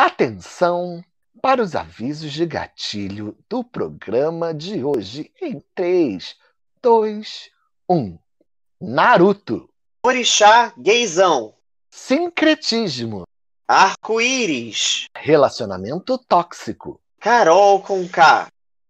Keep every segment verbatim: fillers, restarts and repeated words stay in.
Atenção para os avisos de gatilho do programa de hoje em três, dois, um. Naruto. Orixá gaysão. Sincretismo. Arco-íris. Relacionamento tóxico. Carol com K.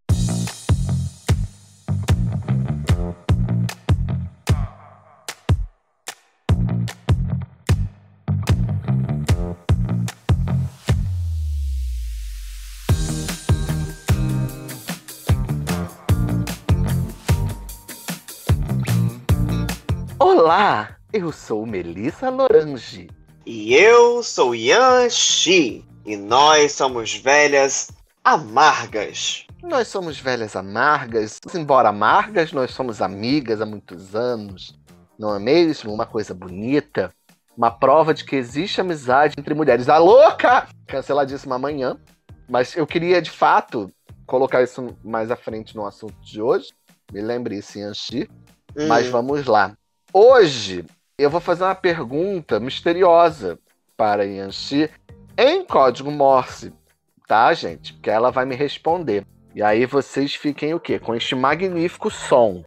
Olá, eu sou Melissa Lorange. E eu sou Yan Shi. E nós somos velhas amargas. Nós somos velhas amargas, embora amargas, nós somos amigas há muitos anos. Não é mesmo? Uma coisa bonita. Uma prova de que existe amizade entre mulheres. A louca! Canceladíssima amanhã. Mas eu queria, de fato, colocar isso mais à frente no assunto de hoje. Me lembre isso, Yan Shi. Hum. Mas vamos lá. Hoje, eu vou fazer uma pergunta misteriosa para Yan Shi em código Morse, tá, gente? Porque ela vai me responder. E aí vocês fiquem o quê? Com este magnífico som.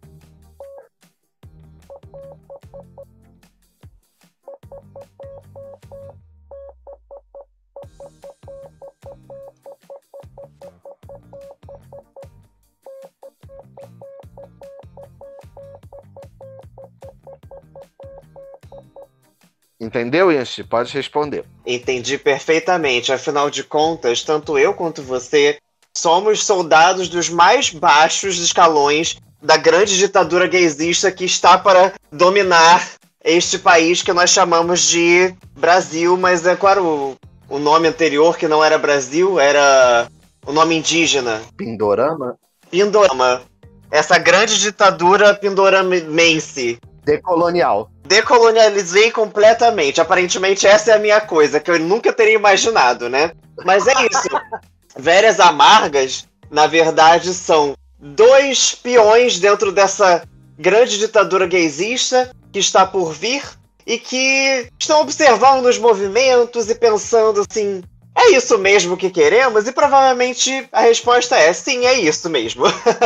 Entendeu, Yan Shi? Pode responder. Entendi perfeitamente. Afinal de contas, tanto eu quanto você somos soldados dos mais baixos escalões da grande ditadura gaysista que está para dominar este país que nós chamamos de Brasil, mas é claro, o, o nome anterior, que não era Brasil, era o nome indígena. Pindorama? Pindorama. Essa grande ditadura pindoramense. Decolonial. Decolonializei completamente. Aparentemente essa é a minha coisa, que eu nunca teria imaginado, né? Mas é isso. Velhas amargas, na verdade, são dois peões dentro dessa grande ditadura gaysista que está por vir e que estão observando os movimentos e pensando assim, é isso mesmo que queremos? E provavelmente a resposta é sim, é isso mesmo.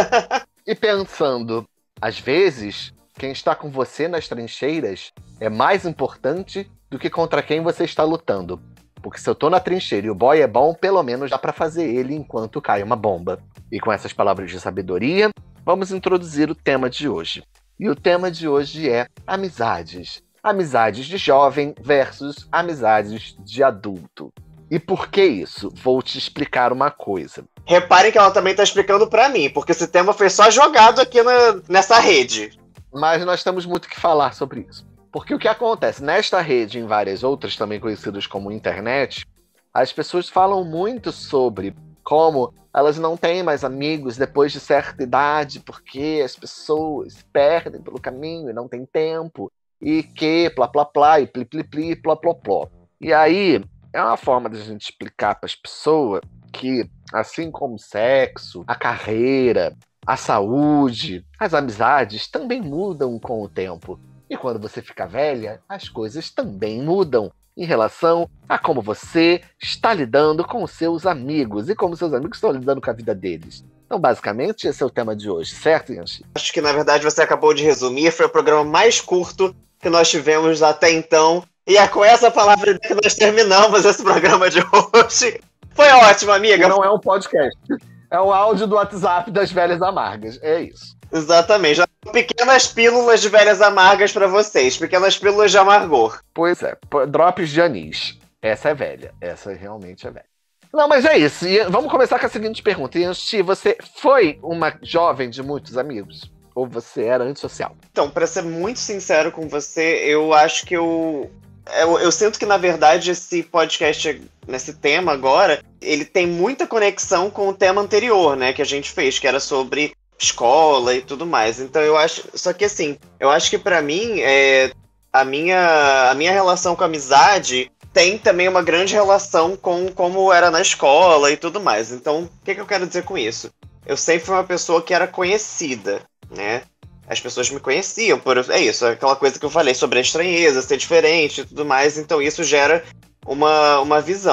E pensando, às vezes, quem está com você nas trincheiras é mais importante do que contra quem você está lutando. Porque se eu tô na trincheira e o boy é bom, pelo menos dá pra fazer ele enquanto cai uma bomba. E com essas palavras de sabedoria, vamos introduzir o tema de hoje. E o tema de hoje é amizades. Amizades de jovem versus amizades de adulto. E por que isso? Vou te explicar uma coisa. Reparem que ela também tá explicando pra mim, porque esse tema foi só jogado aqui na, nessa rede. Mas nós temos muito que falar sobre isso. Porque o que acontece nesta rede e em várias outras, também conhecidas como internet, as pessoas falam muito sobre como elas não têm mais amigos depois de certa idade, porque as pessoas se perdem pelo caminho e não tem tempo, e que, plá, plá, plá, e pli, pli, pli, plá, plá, plá. E aí, é uma forma de a gente explicar para as pessoas que, assim como o sexo, a carreira, a saúde, as amizades também mudam com o tempo. E quando você fica velha, as coisas também mudam em relação a como você está lidando com os seus amigos e como seus amigos estão lidando com a vida deles. Então, basicamente, esse é o tema de hoje, certo, Yan Shi? Acho que, na verdade, você acabou de resumir. Foi o programa mais curto que nós tivemos até então. E é com essa palavra que nós terminamos esse programa de hoje. Foi ótimo, amiga. Não é um podcast. É o áudio do WhatsApp das velhas amargas. É isso. Exatamente. Já pequenas pílulas de velhas amargas pra vocês. Pequenas pílulas de amargor. Pois é. Drops de anis. Essa é velha. Essa realmente é velha. Não, mas é isso. E vamos começar com a seguinte pergunta. Yan Shi, você foi uma jovem de muitos amigos? Ou você era antissocial? Então, pra ser muito sincero com você, eu acho que eu... Eu, eu sinto que, na verdade, esse podcast, nesse tema agora, ele tem muita conexão com o tema anterior, né, que a gente fez, que era sobre escola e tudo mais. Então, eu acho... Só que, assim, eu acho que, pra mim, é, a, minha, a minha relação com a amizade tem também uma grande relação com como era na escola e tudo mais. Então, o que, que eu quero dizer com isso? Eu sempre fui uma pessoa que era conhecida, né? As pessoas me conheciam, por, é isso, aquela coisa que eu falei sobre a estranheza, ser diferente e tudo mais, então isso gera uma, uma visão.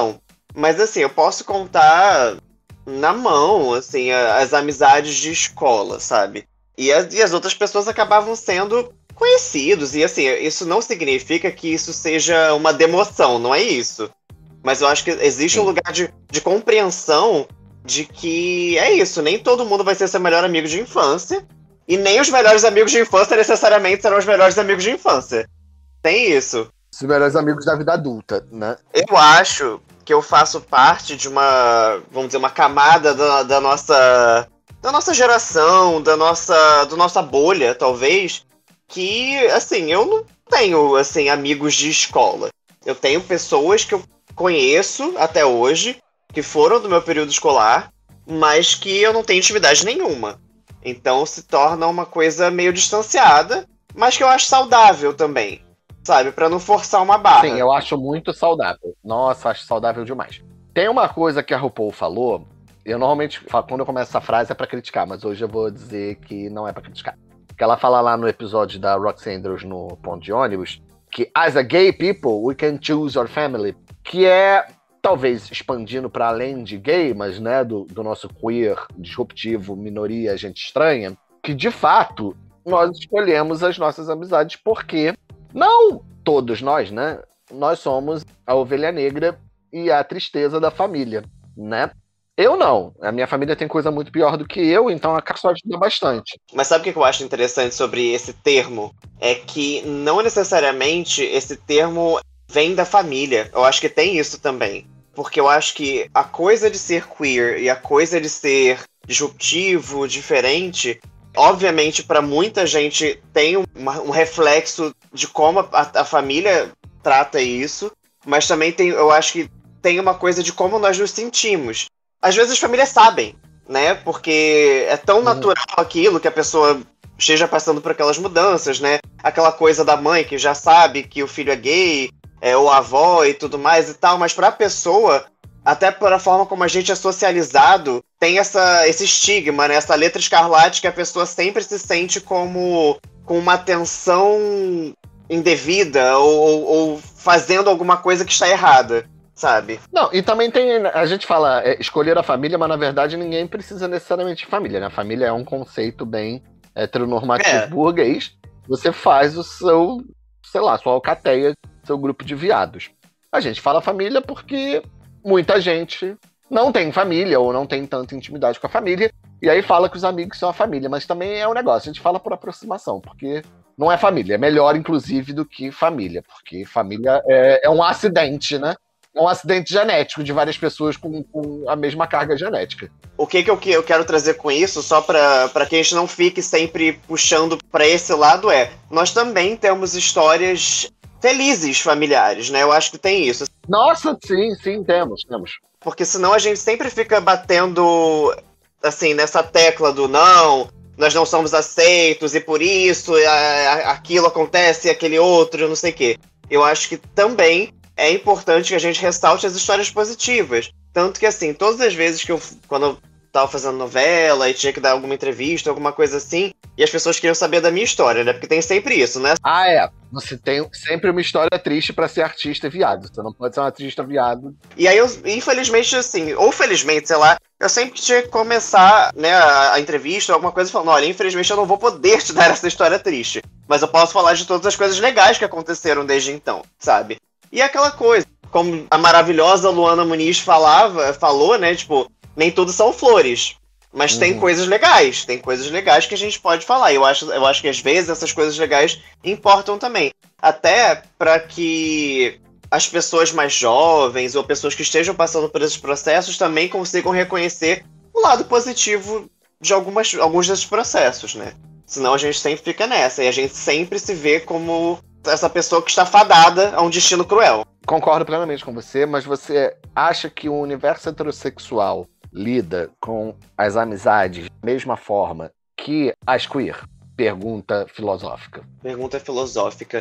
Mas assim, eu posso contar na mão, assim, as amizades de escola, sabe? E as, e as outras pessoas acabavam sendo conhecidos. E assim, isso não significa que isso seja uma demoção, não é isso. Mas eu acho que existe Sim. um lugar de, de compreensão de que é isso, nem todo mundo vai ser seu melhor amigo de infância. E nem os melhores amigos de infância necessariamente serão os melhores amigos de infância. Tem isso. Os melhores amigos da vida adulta, né? Eu acho que eu faço parte de uma, vamos dizer, uma camada da, da nossa da nossa geração, da nossa, da nossa bolha, talvez, que, assim, eu não tenho, assim, amigos de escola. Eu tenho pessoas que eu conheço até hoje, que foram do meu período escolar, mas que eu não tenho intimidade nenhuma. Então se torna uma coisa meio distanciada, mas que eu acho saudável também, sabe? Pra não forçar uma barra. Sim, eu acho muito saudável. Nossa, acho saudável demais. Tem uma coisa que a RuPaul falou, eu normalmente, quando eu começo essa frase é pra criticar, mas hoje eu vou dizer que não é pra criticar. Que ela fala lá no episódio da Roxy Andrews no Ponto de Ônibus, que as a gay people, we can choose our family, que é, talvez expandindo para além de gay, mas né, do, do nosso queer, disruptivo, minoria, gente estranha, que de fato nós escolhemos as nossas amizades porque, não todos nós, né? Nós somos a ovelha negra e a tristeza da família, né? Eu não. A minha família tem coisa muito pior do que eu, então a Carol ajuda bastante. Mas sabe o que eu acho interessante sobre esse termo? É que não necessariamente esse termo vem da família. Eu acho que tem isso também. Porque eu acho que a coisa de ser queer e a coisa de ser disruptivo, diferente, obviamente para muita gente tem uma, um reflexo de como a, a família trata isso, mas também tem, eu acho que tem uma coisa de como nós nos sentimos. Às vezes as famílias sabem, né? Porque é tão natural aquilo que a pessoa esteja passando por aquelas mudanças, né? Aquela coisa da mãe que já sabe que o filho é gay, é, ou a avó e tudo mais e tal, mas pra pessoa, até pela forma como a gente é socializado, tem essa, esse estigma, né? Essa letra escarlate que a pessoa sempre se sente como com uma atenção indevida ou, ou, ou fazendo alguma coisa que está errada. Sabe? Não, e também tem, a gente fala é, escolher a família, mas na verdade ninguém precisa necessariamente de família, né? A família é um conceito bem heteronormativo é. burguês. Você faz o seu, sei lá, sua alcateia, seu grupo de viados. A gente fala família porque muita gente não tem família ou não tem tanta intimidade com a família, e aí fala que os amigos são a família, mas também é um negócio, a gente fala por aproximação, porque não é família, é melhor inclusive do que família, porque família é, é um acidente, né? É um acidente genético de várias pessoas com, com a mesma carga genética. O que, que, eu, que eu quero trazer com isso, só para que a gente não fique sempre puxando para esse lado, é... Nós também temos histórias felizes familiares, né? Eu acho que tem isso. Nossa, sim, sim, temos, temos. Porque senão a gente sempre fica batendo, assim, nessa tecla do não, nós não somos aceitos e por isso a, a, aquilo acontece e aquele outro, não sei o quê. Eu acho que também... é importante que a gente ressalte as histórias positivas. Tanto que, assim, todas as vezes que eu, quando eu tava fazendo novela e tinha que dar alguma entrevista, alguma coisa assim, e as pessoas queriam saber da minha história, né? Porque tem sempre isso, né? Ah, é. Você tem sempre uma história triste pra ser artista viado. Você não pode ser um artista viado. E aí, eu, infelizmente, assim, ou felizmente, sei lá, eu sempre tinha que começar, né, a, a entrevista, alguma coisa, falando, olha, infelizmente eu não vou poder te dar essa história triste, mas eu posso falar de todas as coisas legais que aconteceram desde então, sabe? E aquela coisa, como a maravilhosa Luana Muniz falava, falou, né, tipo, nem tudo são flores, mas uhum. tem coisas legais, tem coisas legais que a gente pode falar, eu acho, eu acho que às vezes essas coisas legais importam também, até para que as pessoas mais jovens ou pessoas que estejam passando por esses processos também consigam reconhecer o lado positivo de algumas, alguns desses processos, né, senão a gente sempre fica nessa, e a gente sempre se vê como... essa pessoa que está fadada a um destino cruel. Concordo plenamente com você, mas você acha que o universo heterossexual lida com as amizades da mesma forma que as queer? Pergunta filosófica. Pergunta filosófica.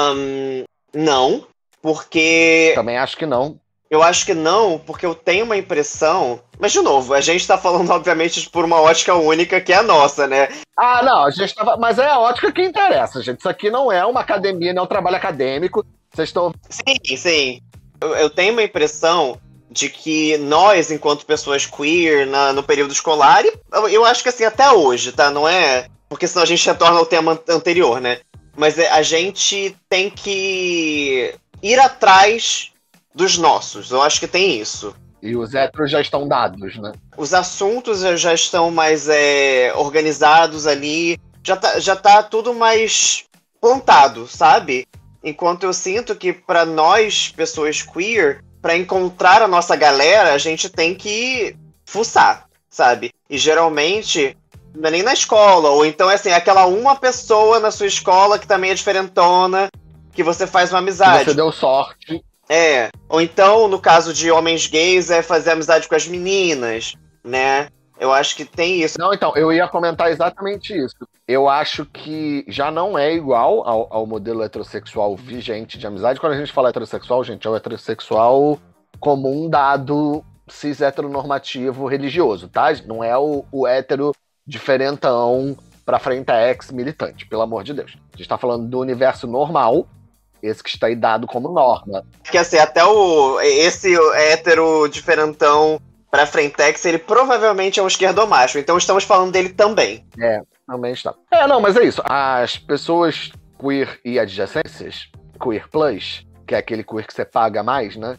Um, não, porque... Também acho que não. Eu acho que não, porque eu tenho uma impressão... Mas, de novo, a gente tá falando, obviamente, por uma ótica única, que é a nossa, né? Ah, não, a gente tava... Mas é a ótica que interessa, gente. Isso aqui não é uma academia, não é um trabalho acadêmico. Vocês estão... Sim, sim. Eu, eu tenho uma impressão de que nós, enquanto pessoas queer, na, no período escolar, e eu, eu acho que assim, até hoje, tá? Não é... Porque senão a gente retorna ao tema anterior, né? Mas a gente tem que ir atrás dos nossos. Eu acho que tem isso. E os héteros já estão dados, né? Os assuntos já estão mais é, organizados ali. Já tá, já tá tudo mais plantado, sabe? Enquanto eu sinto que para nós, pessoas queer, para encontrar a nossa galera, a gente tem que fuçar, sabe? E geralmente, não é nem na escola, ou então é assim, aquela uma pessoa na sua escola que também é diferentona, que você faz uma amizade. Que você deu sorte. É, ou então, no caso de homens gays, é fazer amizade com as meninas, né? Eu acho que tem isso. Não, então, eu ia comentar exatamente isso. Eu acho que já não é igual ao, ao modelo heterossexual vigente de amizade. Quando a gente fala heterossexual, gente, é o heterossexual comum dado cis heteronormativo religioso, tá? Não é o, o hétero diferentão pra frente a ex-militante, pelo amor de Deus. A gente tá falando do universo normal, esse que está aí dado como norma. Que assim, até o, esse hétero diferentão pra frentex, ele provavelmente é um esquerdomacho, então estamos falando dele também. É, também está. É, não, mas é isso. As pessoas queer e adjacências, queer plus, que é aquele queer que você paga mais, né?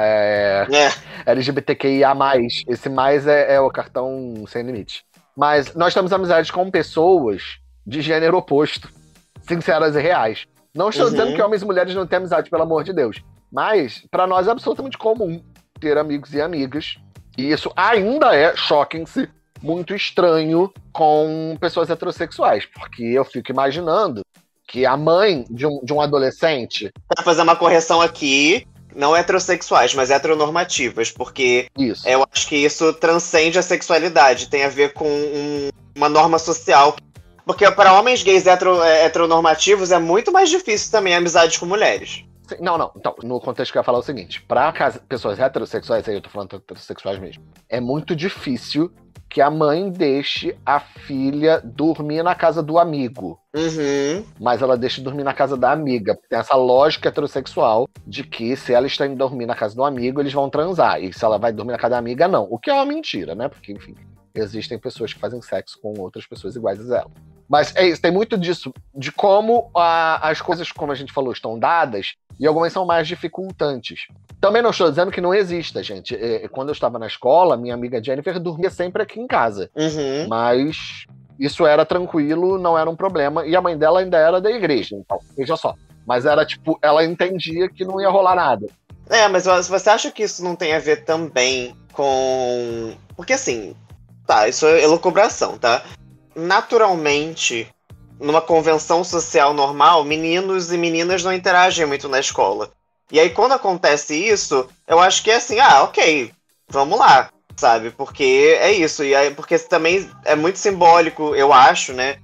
É, é. L G B T Q I A mais, esse mais é, é o cartão sem limite. Mas nós temos amizades com pessoas de gênero oposto, sinceras e reais. Não estou uhum. dizendo que homens e mulheres não têm amizade, pelo amor de Deus. Mas, pra nós, é absolutamente comum ter amigos e amigas. E isso ainda é, choquem-se, muito estranho com pessoas heterossexuais. Porque eu fico imaginando que a mãe de um, de um adolescente... Pra fazer uma correção aqui, não heterossexuais, mas heteronormativas. Porque isso. eu acho que isso transcende a sexualidade. Tem a ver com um, uma norma social. Porque para homens gays hetero, heteronormativos é muito mais difícil também a amizade com mulheres. Não, não. Então, no contexto que eu ia falar é o seguinte. Para pessoas heterossexuais, aí eu tô falando heterossexuais mesmo, é muito difícil que a mãe deixe a filha dormir na casa do amigo. Uhum. Mas ela deixa dormir na casa da amiga. Tem essa lógica heterossexual de que se ela está indo dormir na casa do amigo, eles vão transar. E se ela vai dormir na casa da amiga, não. O que é uma mentira, né? Porque, enfim, existem pessoas que fazem sexo com outras pessoas iguais a ela. Mas é isso, tem muito disso, de como a, as coisas, como a gente falou, estão dadas, e algumas são mais dificultantes. Também não estou dizendo que não exista, gente. É, quando eu estava na escola, minha amiga Jennifer dormia sempre aqui em casa. Uhum. Mas isso era tranquilo, não era um problema, e a mãe dela ainda era da igreja, então, veja só. Mas era tipo, ela entendia que não ia rolar nada. É, mas você acha que isso não tem a ver também com... Porque assim, tá, isso é elucubração, tá? Naturalmente, numa convenção social normal, meninos e meninas não interagem muito na escola. E aí, quando acontece isso, eu acho que é assim, ah, ok, vamos lá, sabe? Porque é isso, e aí, porque também é muito simbólico, eu acho, né?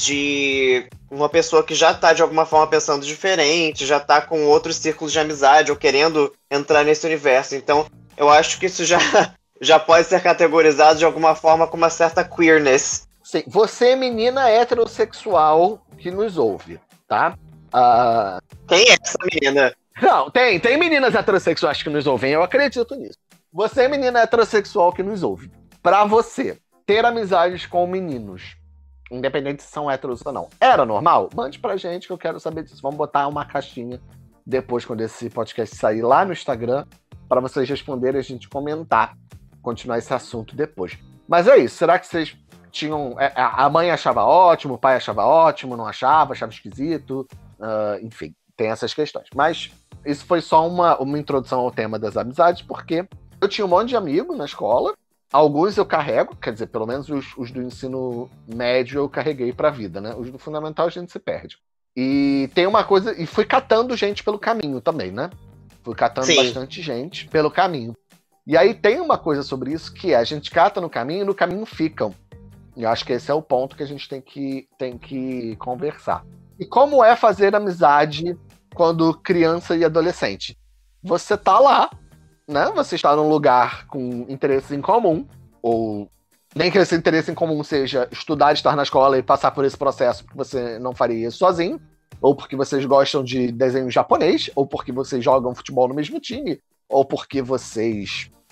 De uma pessoa que já tá, de alguma forma, pensando diferente, já tá com outros círculos de amizade, ou querendo entrar nesse universo. Então, eu acho que isso já, já pode ser categorizado, de alguma forma, com uma certa queerness. Sim, você, menina heterossexual que nos ouve, tá? Uh... Quem é essa menina? Não, tem, tem meninas heterossexuais que nos ouvem, eu acredito nisso. Você, menina heterossexual que nos ouve, pra você ter amizades com meninos, independente se são héteros ou não, era normal? Mande pra gente que eu quero saber disso. Vamos botar uma caixinha depois, quando esse podcast sair lá no Instagram, pra vocês responderem e a gente comentar, continuar esse assunto depois. Mas é isso, será que vocês tinham... A mãe achava ótimo, o pai achava ótimo, não achava, achava esquisito, uh, enfim, tem essas questões. Mas isso foi só uma, uma introdução ao tema das amizades, porque eu tinha um monte de amigos na escola, alguns eu carrego, quer dizer, pelo menos os, os do ensino médio eu carreguei pra vida, né? Os do fundamental a gente se perde. E tem uma coisa... E fui catando gente pelo caminho também, né? Fui catando Sim. bastante gente pelo caminho. E aí tem uma coisa sobre isso que é, a gente cata no caminho e no caminho ficam. E eu acho que esse é o ponto que a gente tem que, tem que conversar. E como é fazer amizade quando criança e adolescente? Você tá lá, né? Você está num lugar com interesses em comum, ou nem que esse interesse em comum seja estudar, estar na escola e passar por esse processo, porque você não faria isso sozinho, ou porque vocês gostam de desenho japonês, ou porque vocês jogam futebol no mesmo time, ou porque vocês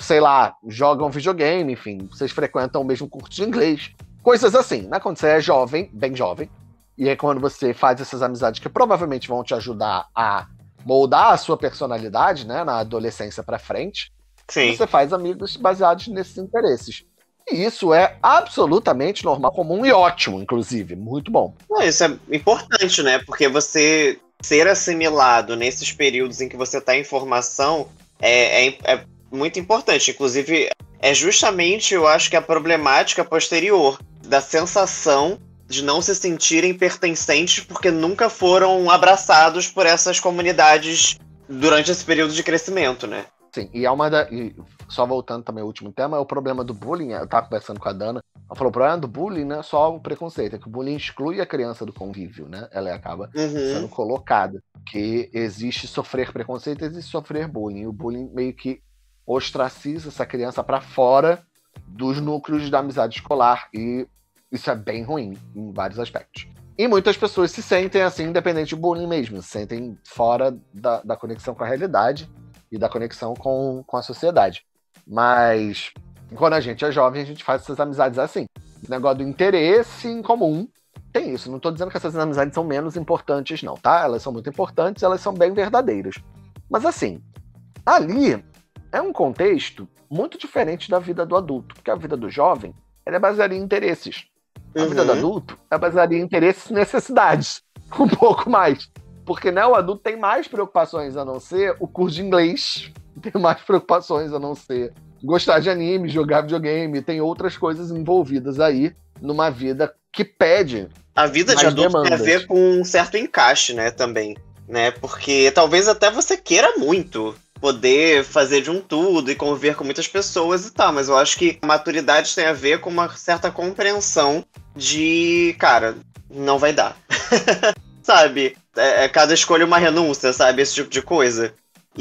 sei lá, jogam videogame, enfim, vocês frequentam o mesmo curso de inglês. Coisas assim, né? Quando você é jovem, bem jovem, e é quando você faz essas amizades que provavelmente vão te ajudar a moldar a sua personalidade, né, na adolescência pra frente, Sim. você faz amigos baseados nesses interesses. E isso é absolutamente normal, comum e ótimo, inclusive. Muito bom. Não, isso é importante, né? Porque você ser assimilado nesses períodos em que você está em formação é, é, é muito importante. Inclusive, é justamente, eu acho que a problemática posterior da sensação de não se sentirem pertencentes porque nunca foram abraçados por essas comunidades durante esse período de crescimento, né? Sim, e é uma da. E só voltando também ao último tema, é o problema do bullying. Eu tava conversando com a Dana. Ela falou: o problema do bullying não é só o preconceito, é que o bullying exclui a criança do convívio, né? Ela acaba Uhum. sendo colocada. Que existe sofrer preconceito, existe sofrer bullying. E o bullying meio que ostraciza essa criança para fora dos núcleos da amizade escolar. E isso é bem ruim em vários aspectos. E muitas pessoas se sentem assim, independente do bullying mesmo, se sentem fora da, da conexão com a realidade e da conexão com, com a sociedade. Mas quando a gente é jovem, a gente faz essas amizades assim. O negócio do interesse em comum tem isso. Não estou dizendo que essas amizades são menos importantes, não, tá? Elas são muito importantes, elas são bem verdadeiras. Mas assim, ali é um contexto muito diferente da vida do adulto, porque a vida do jovem ela é baseada em interesses. A Uhum. vida do adulto é baseada em interesses e necessidades. Um pouco mais. Porque, né, o adulto tem mais preocupações a não ser o curso de inglês, tem mais preocupações a não ser gostar de anime, jogar videogame, tem outras coisas envolvidas aí numa vida que pede A vida de mais adulto demandas. tem a ver com um certo encaixe, né, também, né, porque talvez até você queira muito poder fazer de um tudo e conviver com muitas pessoas e tal, mas eu acho que a maturidade tem a ver com uma certa compreensão de, cara, não vai dar. Sabe? É, é cada escolha uma renúncia, sabe? Esse tipo de coisa.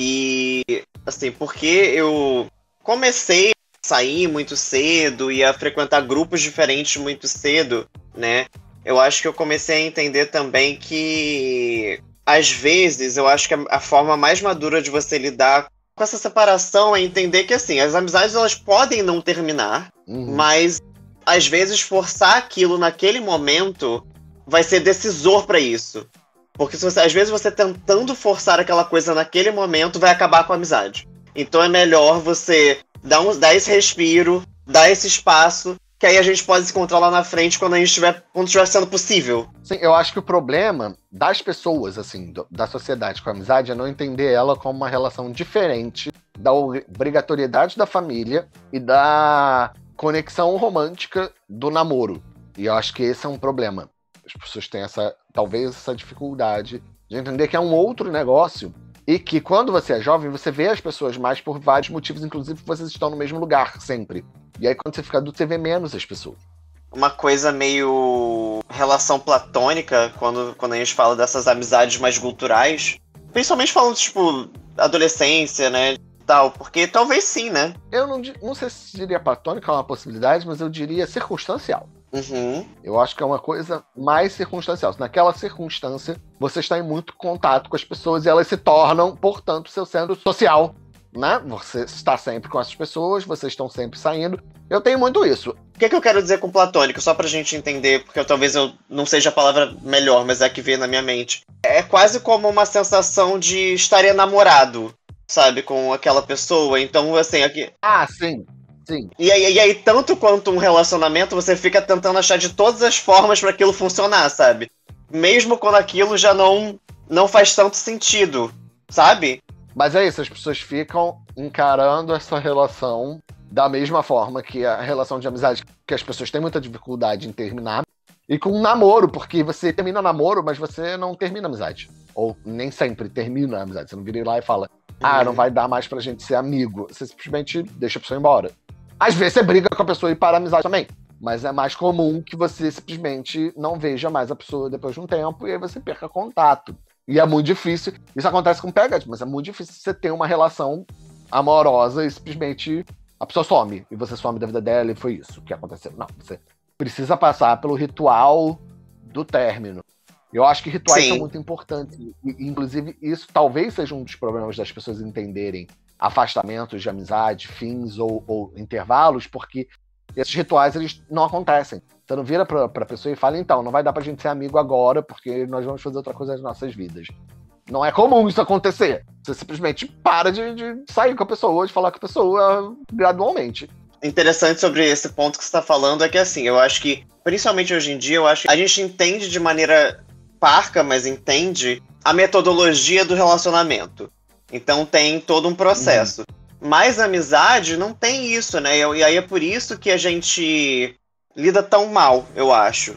E, assim, porque eu comecei a sair muito cedo e a frequentar grupos diferentes muito cedo, né? Eu acho que eu comecei a entender também que, às vezes, eu acho que a, a forma mais madura de você lidar com essa separação é entender que, assim, as amizades elas podem não terminar, Uhum. mas, às vezes, forçar aquilo naquele momento vai ser decisor pra isso. Porque se você, às vezes você tentando forçar aquela coisa naquele momento vai acabar com a amizade. Então é melhor você dar, um, dar esse respiro, dar esse espaço, que aí a gente pode se encontrar lá na frente quando a gente estiver, quando estiver sendo possível. Sim, eu acho que o problema das pessoas, assim, do, da sociedade com a amizade é não entender ela como uma relação diferente da obrigatoriedade da família e da conexão romântica do namoro. E eu acho que esse é um problema. As pessoas têm essa, talvez, essa dificuldade de entender que é um outro negócio e que quando você é jovem, você vê as pessoas mais por vários motivos, inclusive vocês estão no mesmo lugar sempre. E aí quando você fica adulto, você vê menos as pessoas. Uma coisa meio relação platônica, quando, quando a gente fala dessas amizades mais culturais, principalmente falando, tipo, adolescência, né, tal, porque talvez sim, né? Eu não, não sei se diria platônica é uma possibilidade, mas eu diria circunstancial. Uhum. Eu acho que é uma coisa mais circunstancial. Naquela circunstância, você está em muito contato com as pessoas e elas se tornam, portanto, seu centro social, né? Você está sempre com essas pessoas, vocês estão sempre saindo. Eu tenho muito isso. O que, que eu quero dizer com platônico? Só pra gente entender, porque eu, talvez eu não seja a palavra melhor, mas é a que veio na minha mente. É quase como uma sensação de estar enamorado, sabe? Com aquela pessoa. Então, assim, aqui... Ah, sim. Sim. E aí, e aí, tanto quanto um relacionamento, você fica tentando achar de todas as formas para aquilo funcionar, sabe? Mesmo quando aquilo já não, não faz tanto sentido, sabe? Mas é isso, as pessoas ficam encarando essa relação da mesma forma que a relação de amizade, que as pessoas têm muita dificuldade em terminar, e com um namoro, porque você termina namoro, mas você não termina a amizade. Ou nem sempre termina a amizade. Você não vira lá e fala, ah, não vai dar mais pra gente ser amigo. Você simplesmente deixa a pessoa embora. Às vezes você briga com a pessoa e para a amizade também. Mas é mais comum que você simplesmente não veja mais a pessoa depois de um tempo e aí você perca contato. E é muito difícil. Isso acontece com o P H, mas é muito difícil você ter uma relação amorosa e simplesmente a pessoa some. E você some da vida dela e foi isso que aconteceu. Não, você precisa passar pelo ritual do término. Eu acho que rituais Sim. são muito importantes. E, inclusive, isso talvez seja um dos problemas das pessoas entenderem afastamentos de amizade, fins ou, ou intervalos, porque esses rituais eles não acontecem. Você não vira pra, pra pessoa e fala, então, não vai dar pra gente ser amigo agora, porque nós vamos fazer outra coisa nas nossas vidas. Não é comum isso acontecer. Você simplesmente para de, de sair com a pessoa, de falar com a pessoa gradualmente. Interessante sobre esse ponto que você está falando é que, assim, eu acho que, principalmente hoje em dia, eu acho que a gente entende de maneira parca, mas entende a metodologia do relacionamento. Então tem todo um processo. Uhum. Mas a amizade não tem isso, né? E aí é por isso que a gente lida tão mal, eu acho.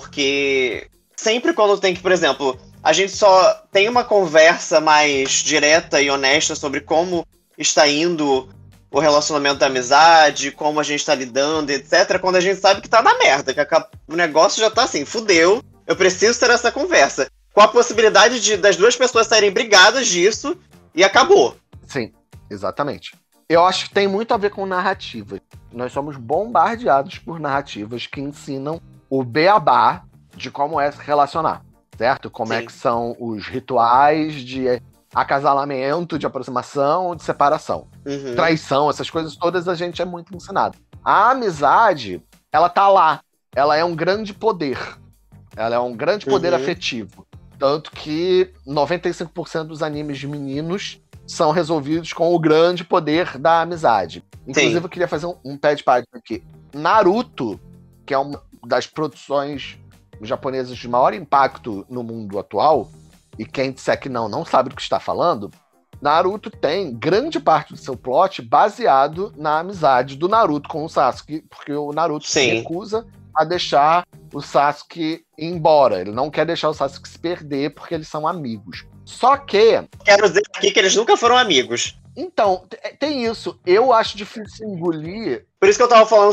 Porque sempre quando tem que, por exemplo, a gente só tem uma conversa mais direta e honesta sobre como está indo o relacionamento da amizade, como a gente tá lidando, etcétera, quando a gente sabe que tá na merda, que a, o negócio já tá assim, fudeu, eu preciso ter essa conversa. Com a possibilidade de das duas pessoas saírem brigadas disso e acabou. Sim, exatamente. Eu acho que tem muito a ver com narrativa. Nós somos bombardeados por narrativas que ensinam o beabá de como é se relacionar, certo? Como Sim. é que são os rituais de acasalamento, de aproximação, de separação. Uhum. Traição, essas coisas todas a gente é muito ensinado. A amizade, ela tá lá. Ela é um grande poder. Ela é um grande poder uhum. afetivo. Tanto que noventa e cinco por cento dos animes de meninos são resolvidos com o grande poder da amizade. Inclusive, Sim. eu queria fazer um, um pé de página aqui. Naruto, que é uma das produções japonesas de maior impacto no mundo atual, e quem disser que não, não sabe do que está falando, Naruto tem grande parte do seu plot baseado na amizade do Naruto com o Sasuke, porque o Naruto Sim. se recusa a deixar o Sasuke ir embora. Ele não quer deixar o Sasuke se perder porque eles são amigos. Só que... Quero dizer aqui que eles nunca foram amigos. Então, tem isso. Eu acho difícil engolir... Por isso que eu tava falando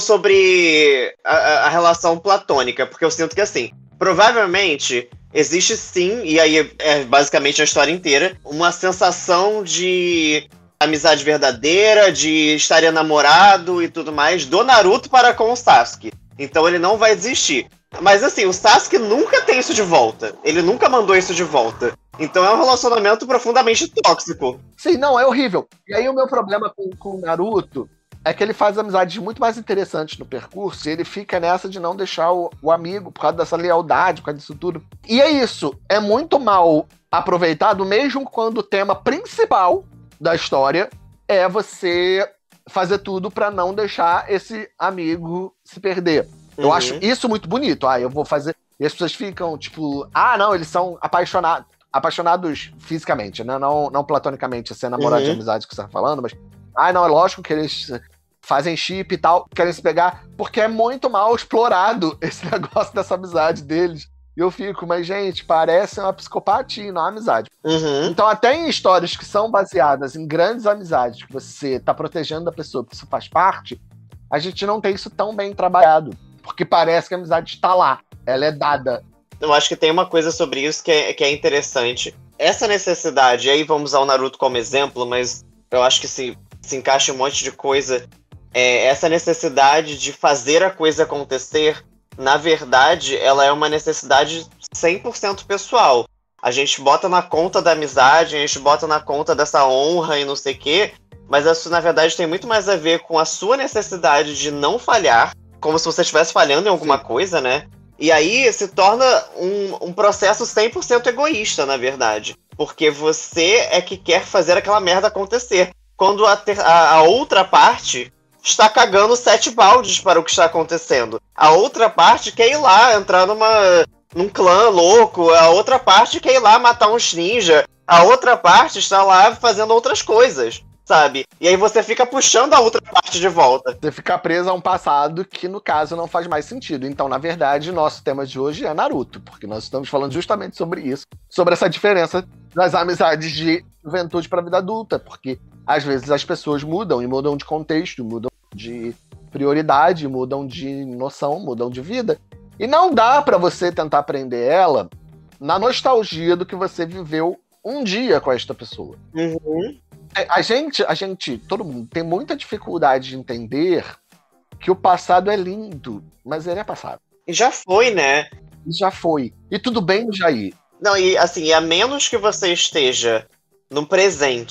sobre a, a relação platônica, porque eu sinto que, assim, provavelmente... existe sim, e aí é basicamente a história inteira, uma sensação de amizade verdadeira, de estar enamorado e tudo mais, do Naruto para com o Sasuke. Então ele não vai desistir. Mas assim, o Sasuke nunca tem isso de volta. Ele nunca mandou isso de volta. Então é um relacionamento profundamente tóxico. Sim, não, é horrível. E aí o meu problema com, com o Naruto... é que ele faz amizades muito mais interessantes no percurso e ele fica nessa de não deixar o, o amigo por causa dessa lealdade, por causa disso tudo. E é isso, é muito mal aproveitado, mesmo quando o tema principal da história é você fazer tudo pra não deixar esse amigo se perder. Eu uhum. acho isso muito bonito. Ah, eu vou fazer... E as pessoas ficam, tipo... Ah, não, eles são apaixonados, apaixonados fisicamente, né? Não, não platonicamente, assim, namorado uhum. de amizade que você tá falando, mas... Ah, não, é lógico que eles fazem chip e tal, querem se pegar, porque é muito mal explorado esse negócio dessa amizade deles. E eu fico, mas, gente, parece uma psicopatia, não é uma amizade. Uhum. Então, até em histórias que são baseadas em grandes amizades, que você tá protegendo a pessoa, que isso faz parte, a gente não tem isso tão bem trabalhado. Porque parece que a amizade está lá, ela é dada. Eu acho que tem uma coisa sobre isso que é, que é interessante. Essa necessidade, e aí vamos usar o Naruto como exemplo, mas eu acho que se, se encaixa um monte de coisa. É, essa necessidade de fazer a coisa acontecer, na verdade, ela é uma necessidade cem por cento pessoal. A gente bota na conta da amizade, a gente bota na conta dessa honra e não sei o quê, mas isso, na verdade, tem muito mais a ver com a sua necessidade de não falhar, como se você estivesse falhando em alguma Sim. coisa, né? E aí se torna um, um processo cem por cento egoísta, na verdade. Porque você é que quer fazer aquela merda acontecer. Quando a, ter, a, a outra parte está cagando sete baldes para o que está acontecendo. A outra parte quer ir lá, entrar numa, num clã louco. A outra parte quer ir lá matar uns ninja. A outra parte está lá fazendo outras coisas, sabe? E aí você fica puxando a outra parte de volta. Você fica preso a um passado que, no caso, não faz mais sentido. Então, na verdade, nosso tema de hoje é Naruto, porque nós estamos falando justamente sobre isso, sobre essa diferença das amizades de juventude para a vida adulta, porque às vezes as pessoas mudam, e mudam de contexto, mudam de prioridade, mudam de noção, mudam de vida. E não dá para você tentar aprender ela na nostalgia do que você viveu um dia com esta pessoa. Uhum. A gente, a gente, todo mundo tem muita dificuldade de entender que o passado é lindo, mas ele é passado. E já foi, né? E já foi. E tudo bem, Jair. Não, e assim, a menos que você esteja no presente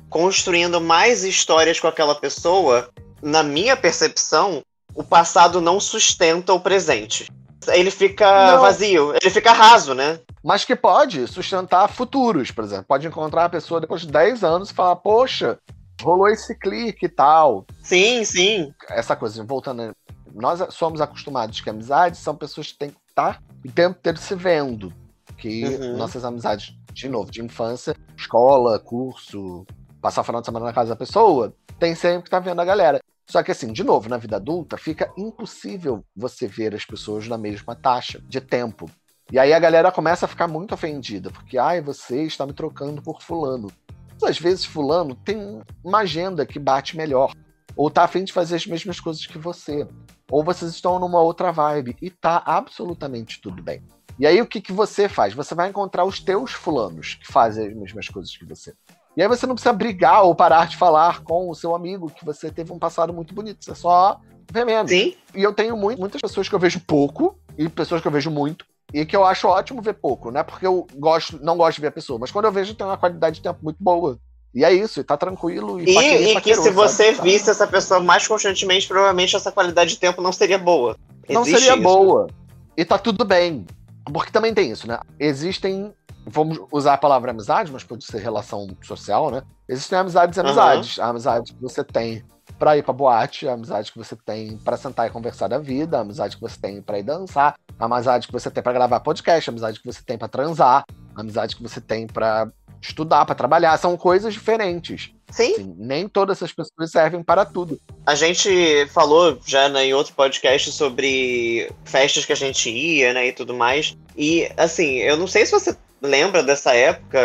construindo mais histórias com aquela pessoa, na minha percepção, o passado não sustenta o presente. Ele fica não. vazio, ele fica raso, né? Mas que pode sustentar futuros, por exemplo. Pode encontrar a pessoa depois de dez anos e falar, poxa, rolou esse clique e tal. Sim, sim. Essa coisa, voltando, nós somos acostumados que amizades são pessoas que têm que estar o tempo inteiro se vendo. Que uhum. nossas amizades, de novo, de infância, escola, curso, passar o final de semana na casa da pessoa, tem sempre que estar vendo a galera. Só que assim, de novo, na vida adulta, fica impossível você ver as pessoas na mesma taxa de tempo. E aí a galera começa a ficar muito ofendida, porque, ai, você está me trocando por fulano. Às vezes fulano tem uma agenda que bate melhor, ou tá a fim de fazer as mesmas coisas que você, ou vocês estão numa outra vibe, e tá absolutamente tudo bem. E aí o que, que você faz? Você vai encontrar os teus fulanos que fazem as mesmas coisas que você. E aí você não precisa brigar ou parar de falar com o seu amigo que você teve um passado muito bonito, você só vê menos. Sim. E eu tenho muito, muitas pessoas que eu vejo pouco, e pessoas que eu vejo muito, e que eu acho ótimo ver pouco, não é porque eu gosto, não gosto de ver a pessoa, mas quando eu vejo tem uma qualidade de tempo muito boa. E é isso, e tá tranquilo. E, e, e que se você sabe? visse essa pessoa mais constantemente, provavelmente essa qualidade de tempo não seria boa. Não Existe seria isso. boa. E tá tudo bem. Porque também tem isso, né? Existem, vamos usar a palavra amizade, mas pode ser relação social, né? Existem amizades e amizades. Uhum. A amizade que você tem pra ir pra boate, a amizade que você tem pra sentar e conversar da vida, a amizade que você tem pra ir dançar, a amizade que você tem pra gravar podcast, a amizade que você tem pra transar, a amizade que você tem pra estudar, pra trabalhar. São coisas diferentes. Sim. Assim, nem todas essas pessoas servem para tudo. A gente falou já, né, em outro podcast sobre festas que a gente ia, né, e tudo mais. E, assim, eu não sei se você lembra dessa época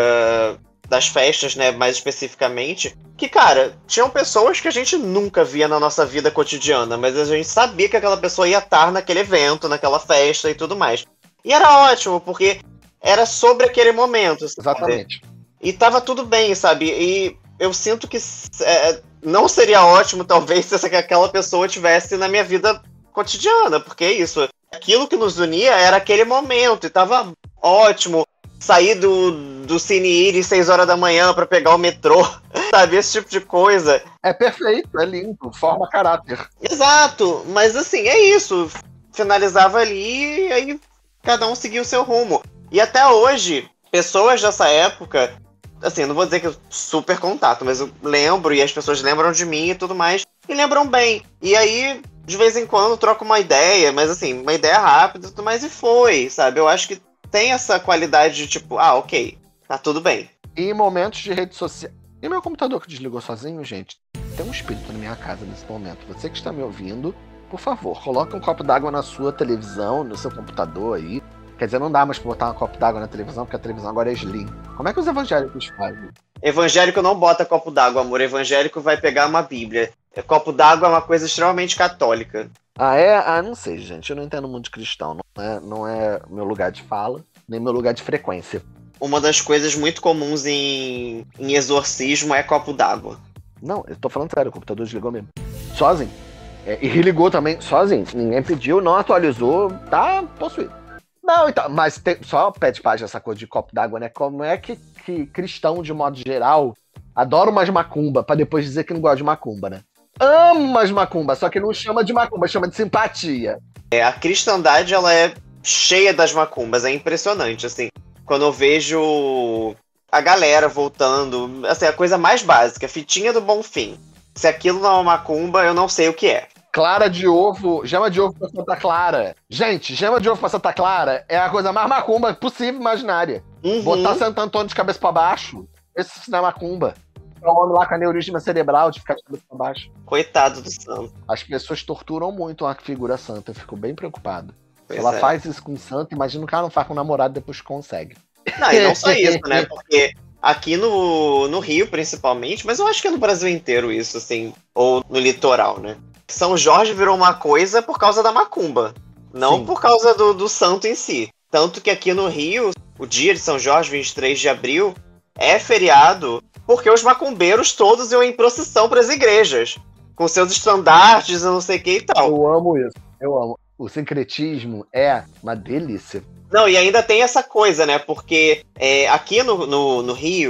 das festas, né, mais especificamente, que, cara, tinham pessoas que a gente nunca via na nossa vida cotidiana, mas a gente sabia que aquela pessoa ia estar naquele evento, naquela festa e tudo mais. E era ótimo, porque era sobre aquele momento. Sabe? Exatamente. E tava tudo bem, sabe? E eu sinto que é, não seria ótimo, talvez, se aquela pessoa tivesse na minha vida cotidiana, porque é isso. Aquilo que nos unia era aquele momento, e tava ótimo sair do, do Cine Iris seis horas da manhã pra pegar o metrô, sabe? Esse tipo de coisa. É perfeito, é lindo, forma caráter. Exato, mas assim, é isso. Finalizava ali e aí cada um seguia o seu rumo. E até hoje, pessoas dessa época, assim, não vou dizer que eu super contato, mas eu lembro e as pessoas lembram de mim e tudo mais, e lembram bem. E aí, de vez em quando, troco uma ideia, mas assim, uma ideia rápida e tudo mais, e foi, sabe? Eu acho que tem essa qualidade de tipo, ah, ok, tá tudo bem. E em momentos de rede social... E meu computador que desligou sozinho, gente? Tem um espírito na minha casa nesse momento. Você que está me ouvindo, por favor, coloque um copo d'água na sua televisão, no seu computador aí. Quer dizer, não dá mais pra botar um copo d'água na televisão, porque a televisão agora é slim. Como é que os evangélicos fazem? Evangélico não bota copo d'água, amor. Evangélico vai pegar uma bíblia. Copo d'água é uma coisa extremamente católica. Ah, é? Ah, não sei, gente. Eu não entendo muito de cristão. Não é, não é meu lugar de fala, nem meu lugar de frequência. Uma das coisas muito comuns em, em exorcismo é copo d'água. Não, eu tô falando sério, o computador desligou mesmo. Sozinho. É, e religou também, sozinho. Ninguém pediu, não atualizou, tá possuído. Não, então, mas tem, só pede página essa coisa de copo d'água, né? Como é que, que cristão, de modo geral, adora umas macumba, pra depois dizer que não gosta de macumba, né? Ama as macumba, só que não chama de macumba, chama de simpatia. É, a cristandade, ela é cheia das macumbas, é impressionante, assim. Quando eu vejo a galera voltando, assim, a coisa mais básica, fitinha do Bonfim. Se aquilo não é uma macumba, eu não sei o que é. Clara de ovo, gema de ovo pra Santa Clara. Gente, gema de ovo pra Santa Clara é a coisa mais macumba possível imaginária. Uhum. Botar Santo Antônio de cabeça pra baixo, esse não é macumba. É um homem lá com aneurisma cerebral de ficar de cabeça pra baixo. Coitado do santo. As pessoas torturam muito a figura santa, eu fico bem preocupado. Pois Ela é. faz isso com o santo, imagina o cara não faz com o namorado depois consegue. Não, e não só isso, né? Porque aqui no, no Rio, principalmente, mas eu acho que é no Brasil inteiro isso, assim, ou no litoral, né? São Jorge virou uma coisa por causa da macumba, não Sim. por causa do, do santo em si. Tanto que aqui no Rio, o dia de São Jorge, vinte e três de abril, é feriado porque os macumbeiros todos iam em procissão para as igrejas, com seus estandartes e não sei o que e tal. Eu amo isso, eu amo. O sincretismo é uma delícia. Não, e ainda tem essa coisa, né? Porque é, aqui no, no, no Rio,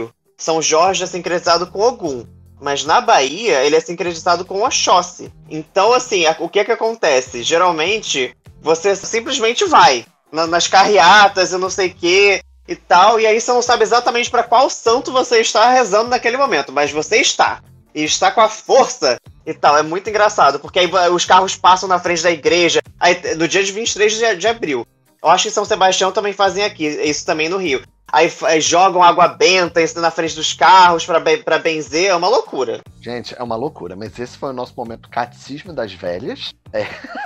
São Jorge é sincretizado com Ogum. Mas na Bahia, ele é sincretizado com Oxóssi. Então, assim, o que é que acontece? Geralmente, você simplesmente vai na, nas carreatas e não sei o que e tal, e aí você não sabe exatamente para qual santo você está rezando naquele momento, mas você está. E está com a força e tal. É muito engraçado, porque aí os carros passam na frente da igreja, aí, no dia de vinte e três de, de abril. Eu acho que em São Sebastião também fazem aqui, isso também no Rio. Aí, aí jogam água benta na frente dos carros pra, pra benzer, é uma loucura. Gente, é uma loucura, mas esse foi o nosso momento catecismo das velhas. É.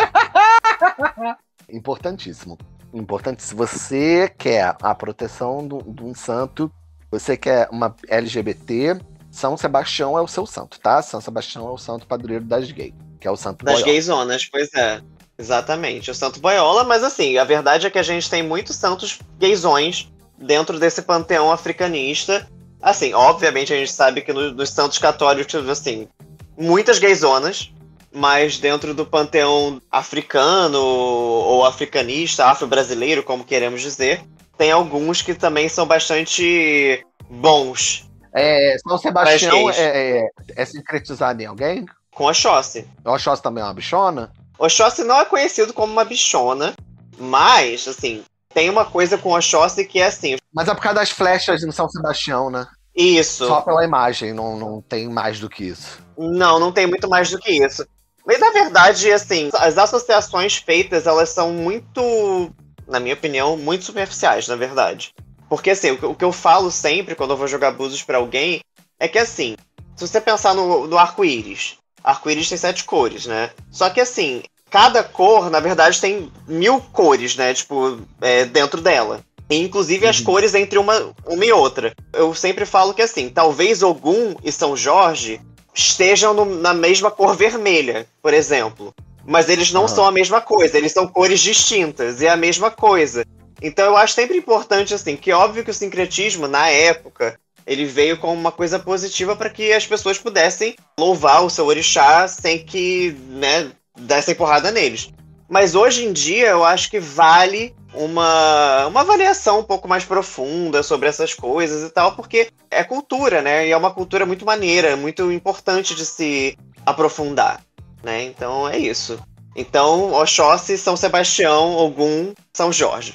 Importantíssimo. Importante, se você quer a proteção de um santo, você quer uma L G B T, São Sebastião é o seu santo, tá? São Sebastião é o santo padroeiro das gays, que é o santo das boiola. gayzonas, pois é. Exatamente, o santo boiola, mas assim, a verdade é que a gente tem muitos santos gayzões dentro desse panteão africanista. Assim, obviamente a gente sabe que no, nos santos católicos, assim, muitas gayzonas, mas dentro do panteão africano ou africanista, afro-brasileiro, como queremos dizer, tem alguns que também são bastante bons. É, São Sebastião é, é, é sincretizado em alguém? Com Oxóssi. Oxóssi também é uma bichona? Oxóssi não é conhecido como uma bichona, mas, assim, tem uma coisa com Oxóssi que é assim... Mas é por causa das flechas em São Sebastião, né? Isso. Só pela imagem, não, não tem mais do que isso. Não, não tem muito mais do que isso. Mas, na verdade, assim, as associações feitas, elas são muito, na minha opinião, muito superficiais, na verdade. Porque, assim, o que eu falo sempre quando eu vou jogar búzios pra alguém é que, assim, se você pensar no, no arco-íris, arco-íris tem sete cores, né? Só que, assim, cada cor, na verdade, tem mil cores, né? Tipo, é, dentro dela. E, inclusive, uhum. as cores entre uma, uma e outra. Eu sempre falo que, assim, talvez Ogum e São Jorge estejam no, na mesma cor vermelha, por exemplo. Mas eles não uhum. são a mesma coisa, eles são cores distintas, e é a mesma coisa. Então eu acho sempre importante, assim, que óbvio que o sincretismo, na época, ele veio como uma coisa positiva para que as pessoas pudessem louvar o seu orixá sem que, né, dessem porrada neles. Mas hoje em dia eu acho que vale uma, uma avaliação um pouco mais profunda sobre essas coisas e tal, porque é cultura, né? E é uma cultura muito maneira, muito importante de se aprofundar, né? Então é isso. Então, Oxóssi, São Sebastião, Ogum, São Jorge.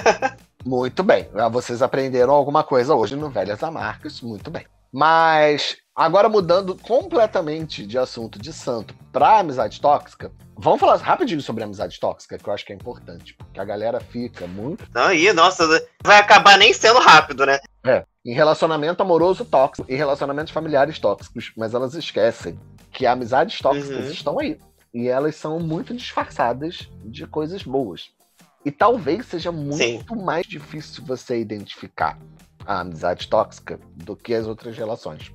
Muito bem. Vocês aprenderam alguma coisa hoje no Velhas Amargas, muito bem. Mas, agora mudando completamente de assunto de santo para amizade tóxica, vamos falar rapidinho sobre a amizade tóxica, que eu acho que é importante, porque a galera fica muito... Aí, nossa, vai acabar nem sendo rápido, né? É, em relacionamento amoroso tóxico, em relacionamentos familiares tóxicos, mas elas esquecem que amizades tóxicas uhum. estão aí. E elas são muito disfarçadas de coisas boas. E talvez seja muito Sim. mais difícil você identificar a amizade tóxica do que as outras relações.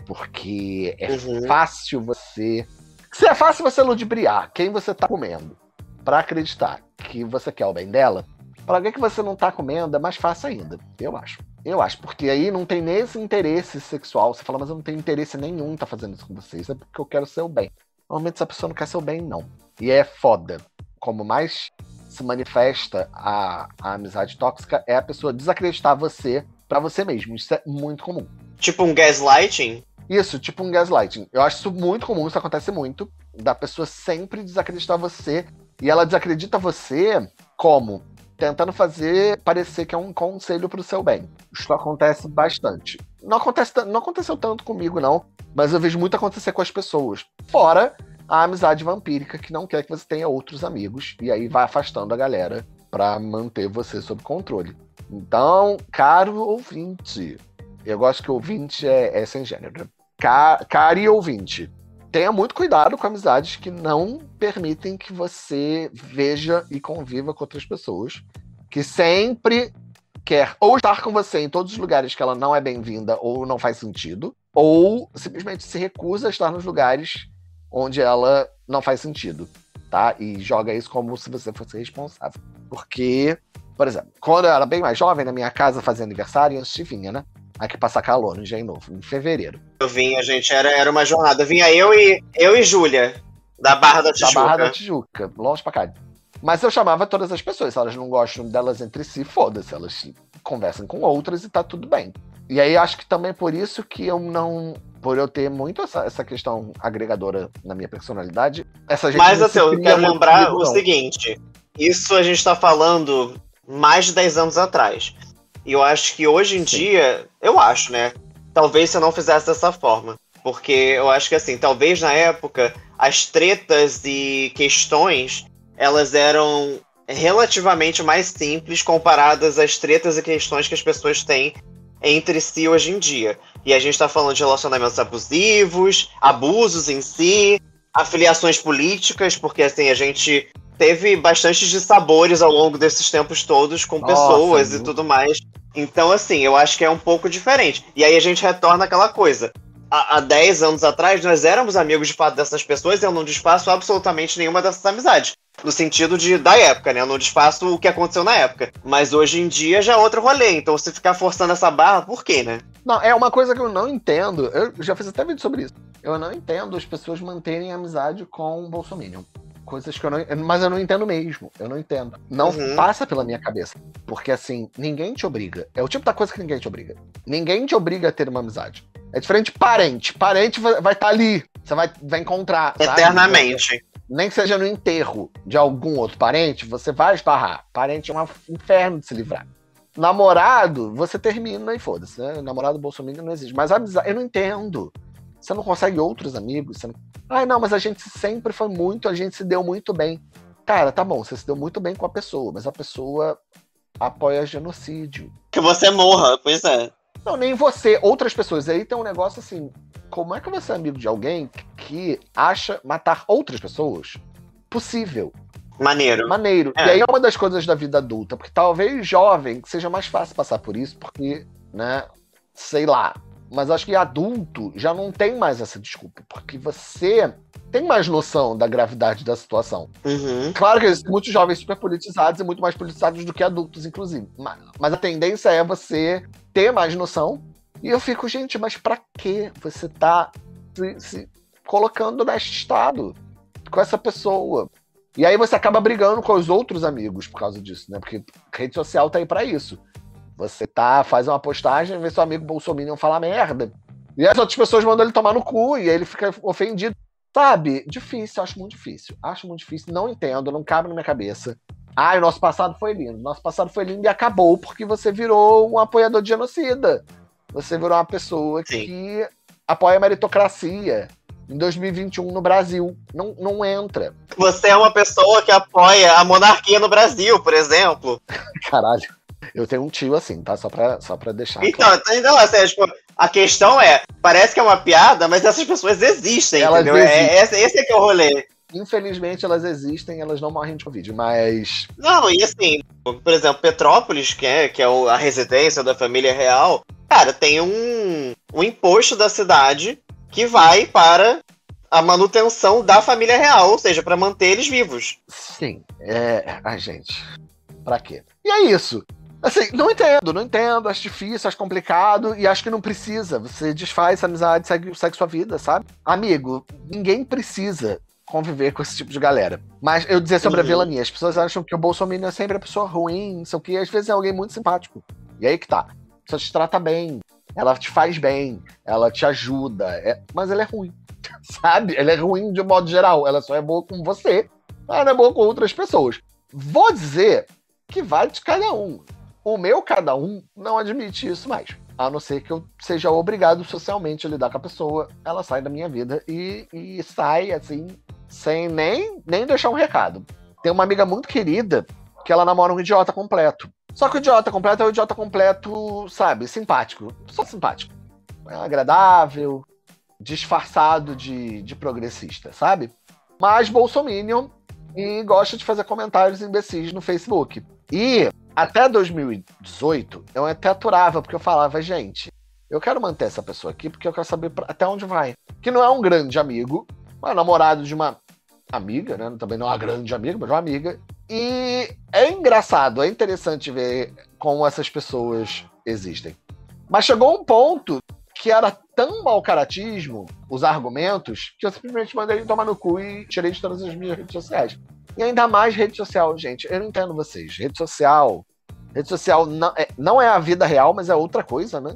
Porque é uhum. fácil você... Se é fácil você ludibriar quem você tá comendo pra acreditar que você quer o bem dela, pra alguém que você não tá comendo é mais fácil ainda, eu acho. Eu acho, porque aí não tem nem esse interesse sexual. Você fala, mas eu não tenho interesse nenhum em tá fazendo isso com vocês, é porque eu quero o seu bem. Normalmente essa pessoa não quer seu bem, não. E é foda. Como mais se manifesta a, a amizade tóxica é a pessoa desacreditar você pra você mesmo. Isso é muito comum. Tipo um gaslighting? Isso, tipo um gaslighting. Eu acho isso muito comum, isso acontece muito. Da pessoa sempre desacreditar você. E ela desacredita você como? Tentando fazer parecer que é um conselho pro seu bem. Isso acontece bastante. Não, acontece, não aconteceu tanto comigo, não. Mas eu vejo muito acontecer com as pessoas. Fora a amizade vampírica, que não quer que você tenha outros amigos. E aí vai afastando a galera pra manter você sob controle. Então, caro ouvinte... Eu gosto que ouvinte é, é sem gênero. Ca, caro ouvinte, tenha muito cuidado com amizades que não permitem que você veja e conviva com outras pessoas. Que sempre quer ou estar com você em todos os lugares que ela não é bem-vinda ou não faz sentido, ou simplesmente se recusa a estar nos lugares onde ela não faz sentido, tá? E joga isso como se você fosse responsável. Porque, por exemplo, quando eu era bem mais jovem, na minha casa fazia aniversário, antes de vinha, né? Aqui passar calor no Engenho Novo, em fevereiro. Eu vinha, gente, era, era uma jornada. Vinha eu e, eu e Júlia, da Barra da Tijuca. Da Barra da Tijuca, longe pra cá. Mas eu chamava todas as pessoas, se elas não gostam delas entre si, foda-se, elas conversam com outras e tá tudo bem. E aí acho que também por isso que eu não... Por eu ter muito essa, essa questão agregadora na minha personalidade, essa gente Mas não assim, se eu cria quero muito lembrar comigo, o não. seguinte, isso a gente tá falando mais de dez anos atrás. E eu acho que hoje em Sim. dia, eu acho, né? Talvez você não fizesse dessa forma. Porque eu acho que assim, talvez na época, as tretas e questões, elas eram relativamente mais simples comparadas às tretas e questões que as pessoas têm entre si hoje em dia. E a gente está falando de relacionamentos abusivos, abusos em si, afiliações políticas, porque assim, a gente teve bastante dissabores ao longo desses tempos todos com Nossa, pessoas e tudo mais. Então, assim, eu acho que é um pouco diferente. E aí a gente retorna àquela coisa. Há, há dez anos atrás, nós éramos amigos de fato dessas pessoas e eu não desfaço absolutamente nenhuma dessas amizades. No sentido de da época, né? Eu não desfaço o que aconteceu na época. Mas hoje em dia já é outro rolê. Então, se ficar forçando essa barra, por quê, né? Não, é uma coisa que eu não entendo. Eu já fiz até vídeo sobre isso. Eu não entendo as pessoas manterem amizade com o Bolsominion. Coisas que eu não... Mas eu não entendo mesmo. Eu não entendo. Não Uhum. passa pela minha cabeça. Porque, assim, ninguém te obriga. É o tipo da coisa que ninguém te obriga. Ninguém te obriga a ter uma amizade. É diferente de parente. Parente vai estar ali. Você vai, vai encontrar. Eternamente. Sabe? Nem que seja no enterro de algum outro parente, você vai esbarrar. Parente é um inferno de se livrar. Namorado, você termina e foda-se, né? Namorado Bolsonaro não existe. Mas amizade, eu não entendo. Você não consegue outros amigos? Você não... Ai, não, mas a gente sempre foi muito, a gente se deu muito bem. Cara, tá bom, você se deu muito bem com a pessoa, mas a pessoa apoia genocídio. Que você morra, pois é. Não, nem você, outras pessoas. Aí tem um negócio assim, como é que você é amigo de alguém que acha matar outras pessoas possível? Maneiro. Maneiro. É. E aí é uma das coisas da vida adulta, porque talvez jovem seja mais fácil passar por isso, porque, né, sei lá. Mas acho que adulto já não tem mais essa desculpa, porque você tem mais noção da gravidade da situação. Uhum. Claro que existem muitos jovens super politizados e muito mais politizados do que adultos, inclusive. Mas, mas a tendência é você ter mais noção. E eu fico, gente, mas pra que você tá se, se colocando neste estado com essa pessoa? E aí você acaba brigando com os outros amigos por causa disso, né? Porque rede social tá aí pra isso. Você tá, faz uma postagem, vê seu amigo Bolsonaro falar merda. E as outras pessoas mandam ele tomar no cu, e aí ele fica ofendido. Sabe? Difícil, acho muito difícil. Acho muito difícil, não entendo, não cabe na minha cabeça. Ah, o nosso passado foi lindo. Nosso passado foi lindo e acabou porque você virou um apoiador de genocida. Você virou uma pessoa Sim. que apoia a meritocracia. Em dois mil e vinte e um no Brasil. Não, não entra. Você é uma pessoa que apoia a monarquia no Brasil, por exemplo. Caralho. Eu tenho um tio assim, tá? Só pra, só pra deixar Então, claro. então assim, tipo, a questão é, parece que é uma piada, mas essas pessoas existem, Elas entendeu? existem. É, esse, esse é que é o rolê. Infelizmente elas existem, elas não morrem de Covid, mas... Não, e assim, por exemplo, Petrópolis, que é, que é o- a residência da família real, cara, tem um, um imposto da cidade que vai para a manutenção da família real, ou seja, para manter eles vivos. Sim, é... Ai, gente, pra quê? E é isso. Assim, não entendo, não entendo, acho difícil, acho complicado e acho que não precisa. Você desfaz essa amizade, segue, segue sua vida, sabe? Amigo, ninguém precisa conviver com esse tipo de galera. Mas eu dizer sobre Uhum. a vilania, as pessoas acham que o Bolsonaro é sempre a pessoa ruim, não sei o que, às vezes é alguém muito simpático. E aí que tá. A pessoa te trata bem, ela te faz bem, ela te ajuda, é... mas ela é ruim, sabe? Ela é ruim de modo geral, ela só é boa com você, ela não é boa com outras pessoas. Vou dizer que vai de cada um. O meu cada um não admite isso mais. A não ser que eu seja obrigado socialmente a lidar com a pessoa, ela sai da minha vida e, e sai assim, sem nem, nem deixar um recado. Tem uma amiga muito querida que ela namora um idiota completo. Só que o idiota completo é o idiota completo, sabe, simpático. Só simpático. É agradável, disfarçado de, de progressista, sabe? Mas bolsominion e gosta de fazer comentários imbecis no Facebook. E até dois mil e dezoito, eu até aturava, porque eu falava, gente, eu quero manter essa pessoa aqui porque eu quero saber pra, até onde vai. Que não é um grande amigo, mas é namorado de uma amiga, né? Também não é uma grande amiga, mas uma amiga. E é engraçado, é interessante ver como essas pessoas existem. Mas chegou um ponto que era tão mau caratismo, os argumentos, que eu simplesmente mandei ele tomar no cu e tirei de todas as minhas redes sociais. E ainda mais rede social, gente. Eu não entendo vocês. Rede social... Rede social não é, não é a vida real, mas é outra coisa, né?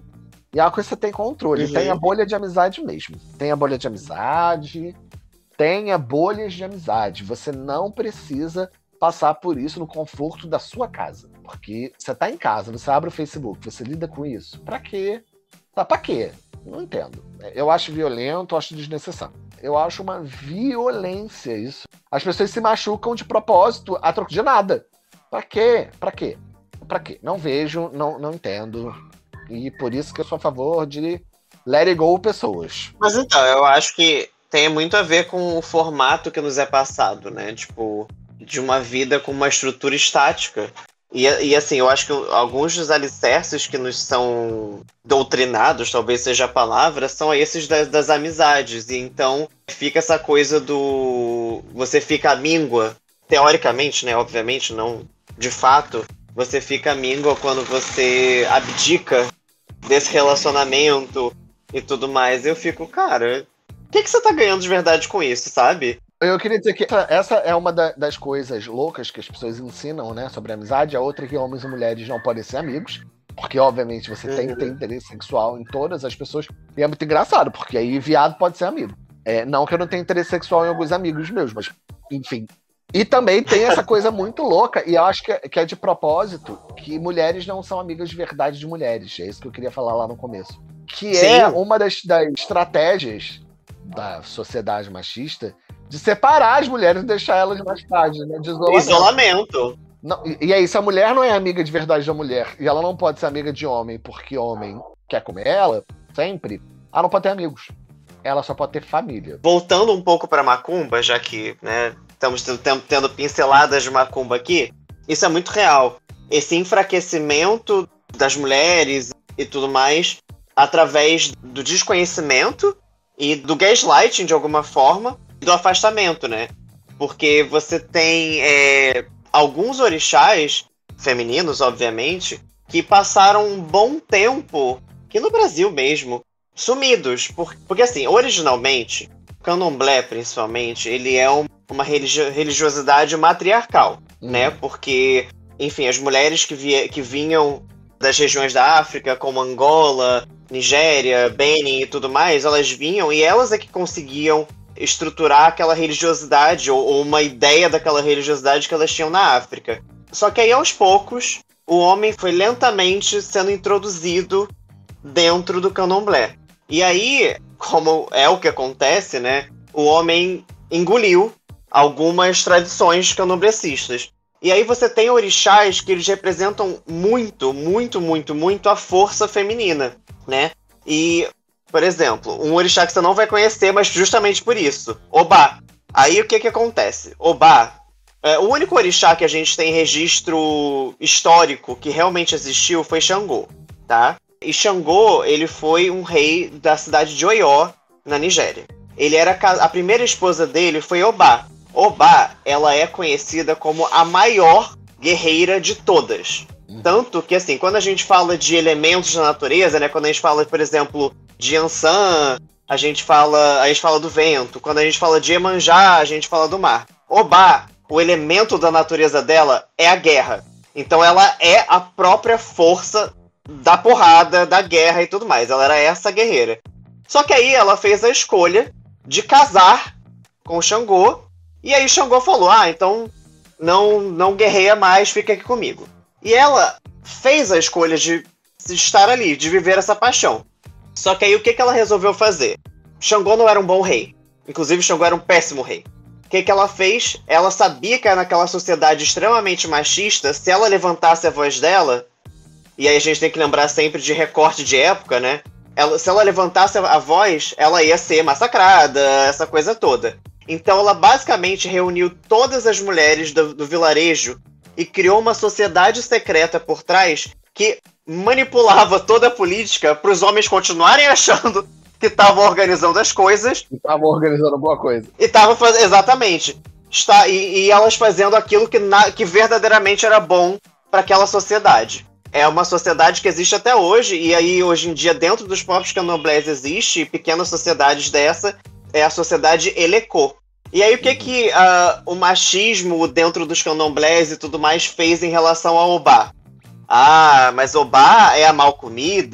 E é uma coisa que você tem controle. Uhum. Tem a bolha de amizade mesmo. Tem a bolha de amizade. Tenha bolhas de amizade. Você não precisa passar por isso no conforto da sua casa. Porque você tá em casa, você abre o Facebook, você lida com isso. Pra quê? Tá, pra quê? Não entendo. Eu acho violento, eu acho desnecessário. Eu acho uma violência isso. As pessoas se machucam de propósito a troco de nada. Pra quê? Pra quê? Pra quê? Não vejo, não, não entendo. E por isso que eu sou a favor de let it go pessoas. Mas então, eu acho que tem muito a ver com o formato que nos é passado, né? Tipo, de uma vida com uma estrutura estática. E, e assim, eu acho que alguns dos alicerces que nos são doutrinados, talvez seja a palavra, são esses das, das amizades. E então fica essa coisa do... Você fica amíngua, teoricamente, né? Obviamente, não de fato. Você fica amíngua quando você abdica desse relacionamento e tudo mais. Eu fico, cara... O que, que você tá ganhando de verdade com isso, sabe? Eu queria dizer que essa é uma da, das coisas loucas que as pessoas ensinam, né, sobre amizade. A outra é que homens e mulheres não podem ser amigos, porque, obviamente, você uhum. tem que ter interesse sexual em todas as pessoas. E é muito engraçado, porque aí viado pode ser amigo. É, não que eu não tenha interesse sexual em alguns amigos meus, mas, enfim. E também tem essa coisa muito louca, e eu acho que é, que é de propósito, que mulheres não são amigas de verdade de mulheres. É isso que eu queria falar lá no começo. Que Sim. é uma das, das estratégias da sociedade machista de separar as mulheres e deixar elas mais tarde, né? De isolamento. Isolamento. Não, e, e aí, se a mulher não é amiga de verdade da mulher e ela não pode ser amiga de homem porque homem quer comer ela, sempre, ela não pode ter amigos. Ela só pode ter família. Voltando um pouco pra macumba, já que, né, estamos tendo, tendo pinceladas de macumba aqui, isso é muito real. Esse enfraquecimento das mulheres e tudo mais através do desconhecimento e do gaslighting, de alguma forma, e do afastamento, né? Porque você tem é, alguns orixás, femininos, obviamente, que passaram um bom tempo, que no Brasil mesmo, sumidos. Por, porque, assim, originalmente, o candomblé, principalmente, ele é um, uma religio, religiosidade matriarcal, uhum. né? Porque, enfim, as mulheres que, via, que vinham das regiões da África, como Angola, Nigéria, Benin e tudo mais, elas vinham e elas é que conseguiam estruturar aquela religiosidade ou, ou uma ideia daquela religiosidade que elas tinham na África. Só que aí, aos poucos, o homem foi lentamente sendo introduzido dentro do candomblé. E aí, como é o que acontece, né, o homem engoliu algumas tradições candomblecistas. E aí você tem orixás que eles representam muito, muito, muito, muito a força feminina, né? E, por exemplo, um orixá que você não vai conhecer, mas justamente por isso, Obá. Aí o que que acontece? Obá, é, o único orixá que a gente tem registro histórico que realmente existiu foi Xangô, tá? E Xangô, ele foi um rei da cidade de Oió, na Nigéria. Ele era a primeira esposa dele foi Obá. Obá, ela é conhecida como a maior guerreira de todas. Tanto que, assim, quando a gente fala de elementos da natureza, né? Quando a gente fala, por exemplo, de Ansan, a gente fala, a gente fala do vento. Quando a gente fala de Iemanjá, a gente fala do mar. Obá, o elemento da natureza dela é a guerra. Então ela é a própria força da porrada, da guerra e tudo mais. Ela era essa guerreira. Só que aí ela fez a escolha de casar com o Xangô. E aí Xangô falou, ah, então não, não guerreia mais, fica aqui comigo. E ela fez a escolha de estar ali, de viver essa paixão. Só que aí o que, que ela resolveu fazer? Xangô não era um bom rei. Inclusive Xangô era um péssimo rei. O que, que ela fez? Ela sabia que naquela sociedade extremamente machista, se ela levantasse a voz dela, e aí a gente tem que lembrar sempre de recorte de época, né? Ela, se ela levantasse a voz, ela ia ser massacrada, essa coisa toda. Então ela basicamente reuniu todas as mulheres do, do vilarejo e criou uma sociedade secreta por trás que manipulava toda a política para os homens continuarem achando que estavam organizando as coisas. Estavam organizando alguma coisa. E estavam fazendo, exatamente. Está, e, e elas fazendo aquilo que, na, que verdadeiramente era bom para aquela sociedade. É uma sociedade que existe até hoje, e aí hoje em dia dentro dos próprios candomblés existe pequenas sociedades dessa, é a sociedade Elecô. E aí o que que uh, o machismo dentro dos candomblés e tudo mais fez em relação ao Obá? Ah, mas Obá é a mal comida,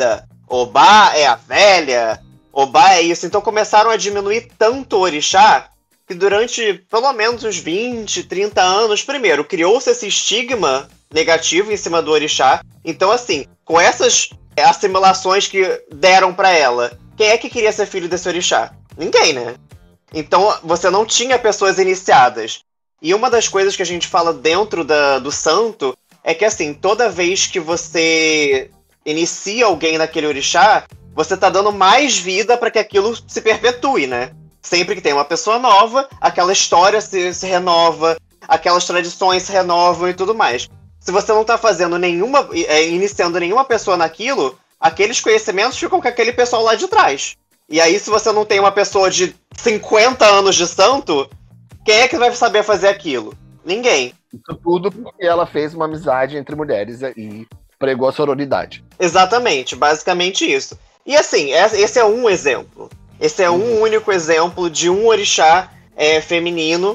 Obá é a velha, Obá é isso. Então começaram a diminuir tanto o orixá que durante pelo menos uns vinte, trinta anos, primeiro, criou-se esse estigma negativo em cima do orixá. Então, assim, com essas assimilações que deram pra ela, quem é que queria ser filho desse orixá? Ninguém, né? Então, você não tinha pessoas iniciadas. E uma das coisas que a gente fala dentro da, do santo é que, assim, toda vez que você inicia alguém naquele orixá, você tá dando mais vida para que aquilo se perpetue, né? Sempre que tem uma pessoa nova, aquela história se, se renova, aquelas tradições se renovam e tudo mais. Se você não tá fazendo nenhuma, é, iniciando nenhuma pessoa naquilo, aqueles conhecimentos ficam com aquele pessoal lá de trás. E aí, se você não tem uma pessoa de cinquenta anos de santo, quem é que vai saber fazer aquilo? Ninguém. Isso tudo porque ela fez uma amizade entre mulheres e pregou a sororidade. Exatamente, basicamente isso. E assim, esse é um exemplo. Esse é um único exemplo de um orixá é, feminino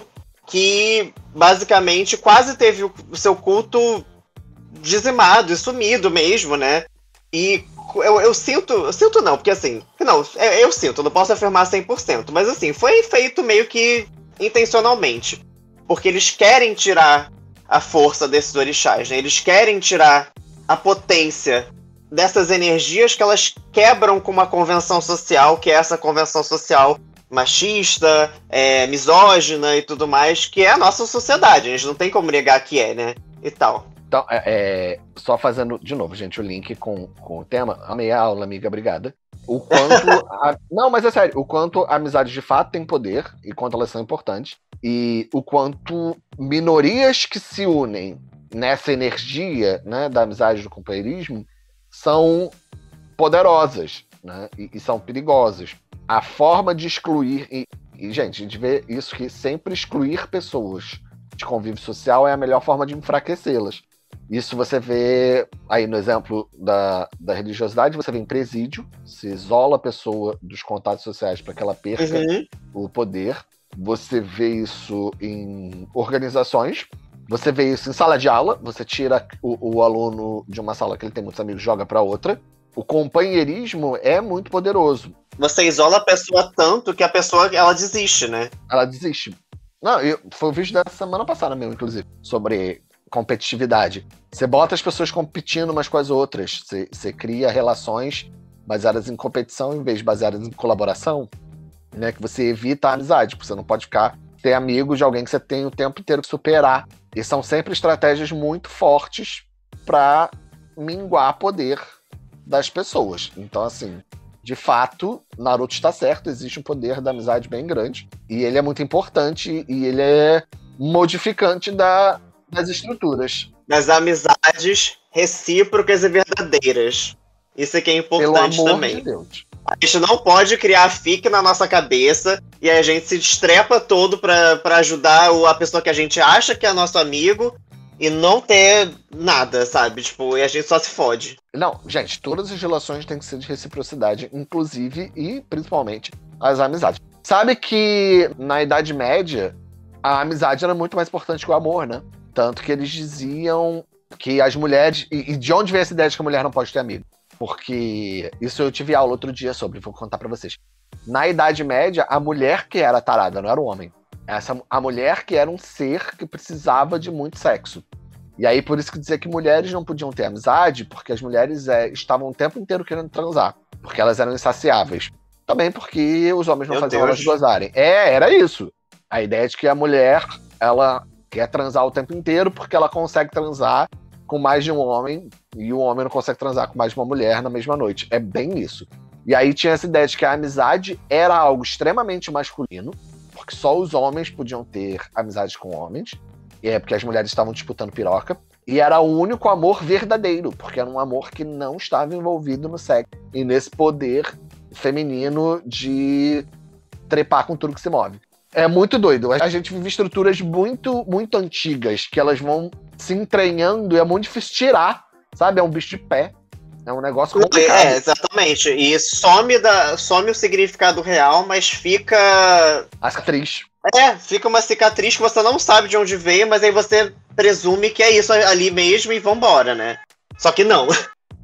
que basicamente quase teve o seu culto dizimado e sumido mesmo, né? E eu, eu sinto, eu sinto não, porque assim, não, eu, eu sinto, não posso afirmar cem por cento, mas assim, foi feito meio que intencionalmente, porque eles querem tirar a força desses orixás, né? Eles querem tirar a potência dessas energias que elas quebram com uma convenção social, que é essa convenção social machista, é, misógina e tudo mais, que é a nossa sociedade. A gente não tem como negar que é, né? E tal. Então, é, é, só fazendo de novo, gente, o link com, com o tema. Amei a aula, amiga, obrigada. O quanto. a, não, mas é sério, o quanto a amizade de fato tem poder e quanto elas são importantes. E o quanto minorias que se unem nessa energia, né, da amizade, do companheirismo, são poderosas, né, e, e são perigosas. A forma de excluir, e, e gente, a gente vê isso, que sempre excluir pessoas de convívio social é a melhor forma de enfraquecê-las. Isso você vê aí no exemplo da, da religiosidade, você vê em presídio, se isola a pessoa dos contatos sociais para que ela perca uhum. o poder. Você vê isso em organizações, você vê isso em sala de aula, você tira o, o aluno de uma sala que ele tem muitos amigos, joga para outra. O companheirismo é muito poderoso. Você isola a pessoa tanto que a pessoa, ela desiste, né? Ela desiste. Não, eu, foi o vídeo da semana passada mesmo, inclusive, sobre competitividade. Você bota as pessoas competindo umas com as outras. Você, você cria relações baseadas em competição em vez de baseadas em colaboração, né? Que você evita a amizade, porque você não pode ficar ter amigos de alguém que você tem o tempo inteiro que superar. E são sempre estratégias muito fortes para minguar poder das pessoas. Então, assim, de fato, Naruto está certo, existe um poder da amizade bem grande, e ele é muito importante, e ele é modificante da, das estruturas. Das amizades recíprocas e verdadeiras. Isso é que é importante Pelo amor também. De Deus. A gente não pode criar fique na nossa cabeça e a gente se estrepa todo pra, pra ajudar a pessoa que a gente acha que é nosso amigo e não ter nada, sabe? Tipo, e a gente só se fode. Não, gente, todas as relações têm que ser de reciprocidade, inclusive e principalmente as amizades. Sabe que na Idade Média a amizade era muito mais importante que o amor, né? Tanto que eles diziam que as mulheres... E, e de onde vem essa ideia de que a mulher não pode ter amigo? Porque isso eu tive aula outro dia sobre, vou contar pra vocês. Na Idade Média, a mulher que era tarada, não era o homem. Essa, a mulher que era um ser que precisava de muito sexo. E aí, por isso que dizer que mulheres não podiam ter amizade, porque as mulheres é, estavam o tempo inteiro querendo transar. Porque elas eram insaciáveis. Também porque os homens não Meu faziam Deus. elas gozarem. É, era isso. A ideia de que a mulher, ela quer transar o tempo inteiro porque ela consegue transar com mais de um homem, e o homem não consegue transar com mais de uma mulher na mesma noite. É bem isso. E aí tinha essa ideia de que a amizade era algo extremamente masculino, porque só os homens podiam ter amizade com homens, e é porque as mulheres estavam disputando piroca, e era o único amor verdadeiro, porque era um amor que não estava envolvido no sexo, e nesse poder feminino de trepar com tudo que se move. É muito doido. A gente vive estruturas muito, muito antigas, que elas vão se entranhando e é muito difícil tirar, sabe? É um bicho de pé. É um negócio complicado. É, exatamente. E some, da, some o significado real, mas fica... A cicatriz. É, fica uma cicatriz que você não sabe de onde veio, mas aí você presume que é isso ali mesmo e vambora, né? Só que não.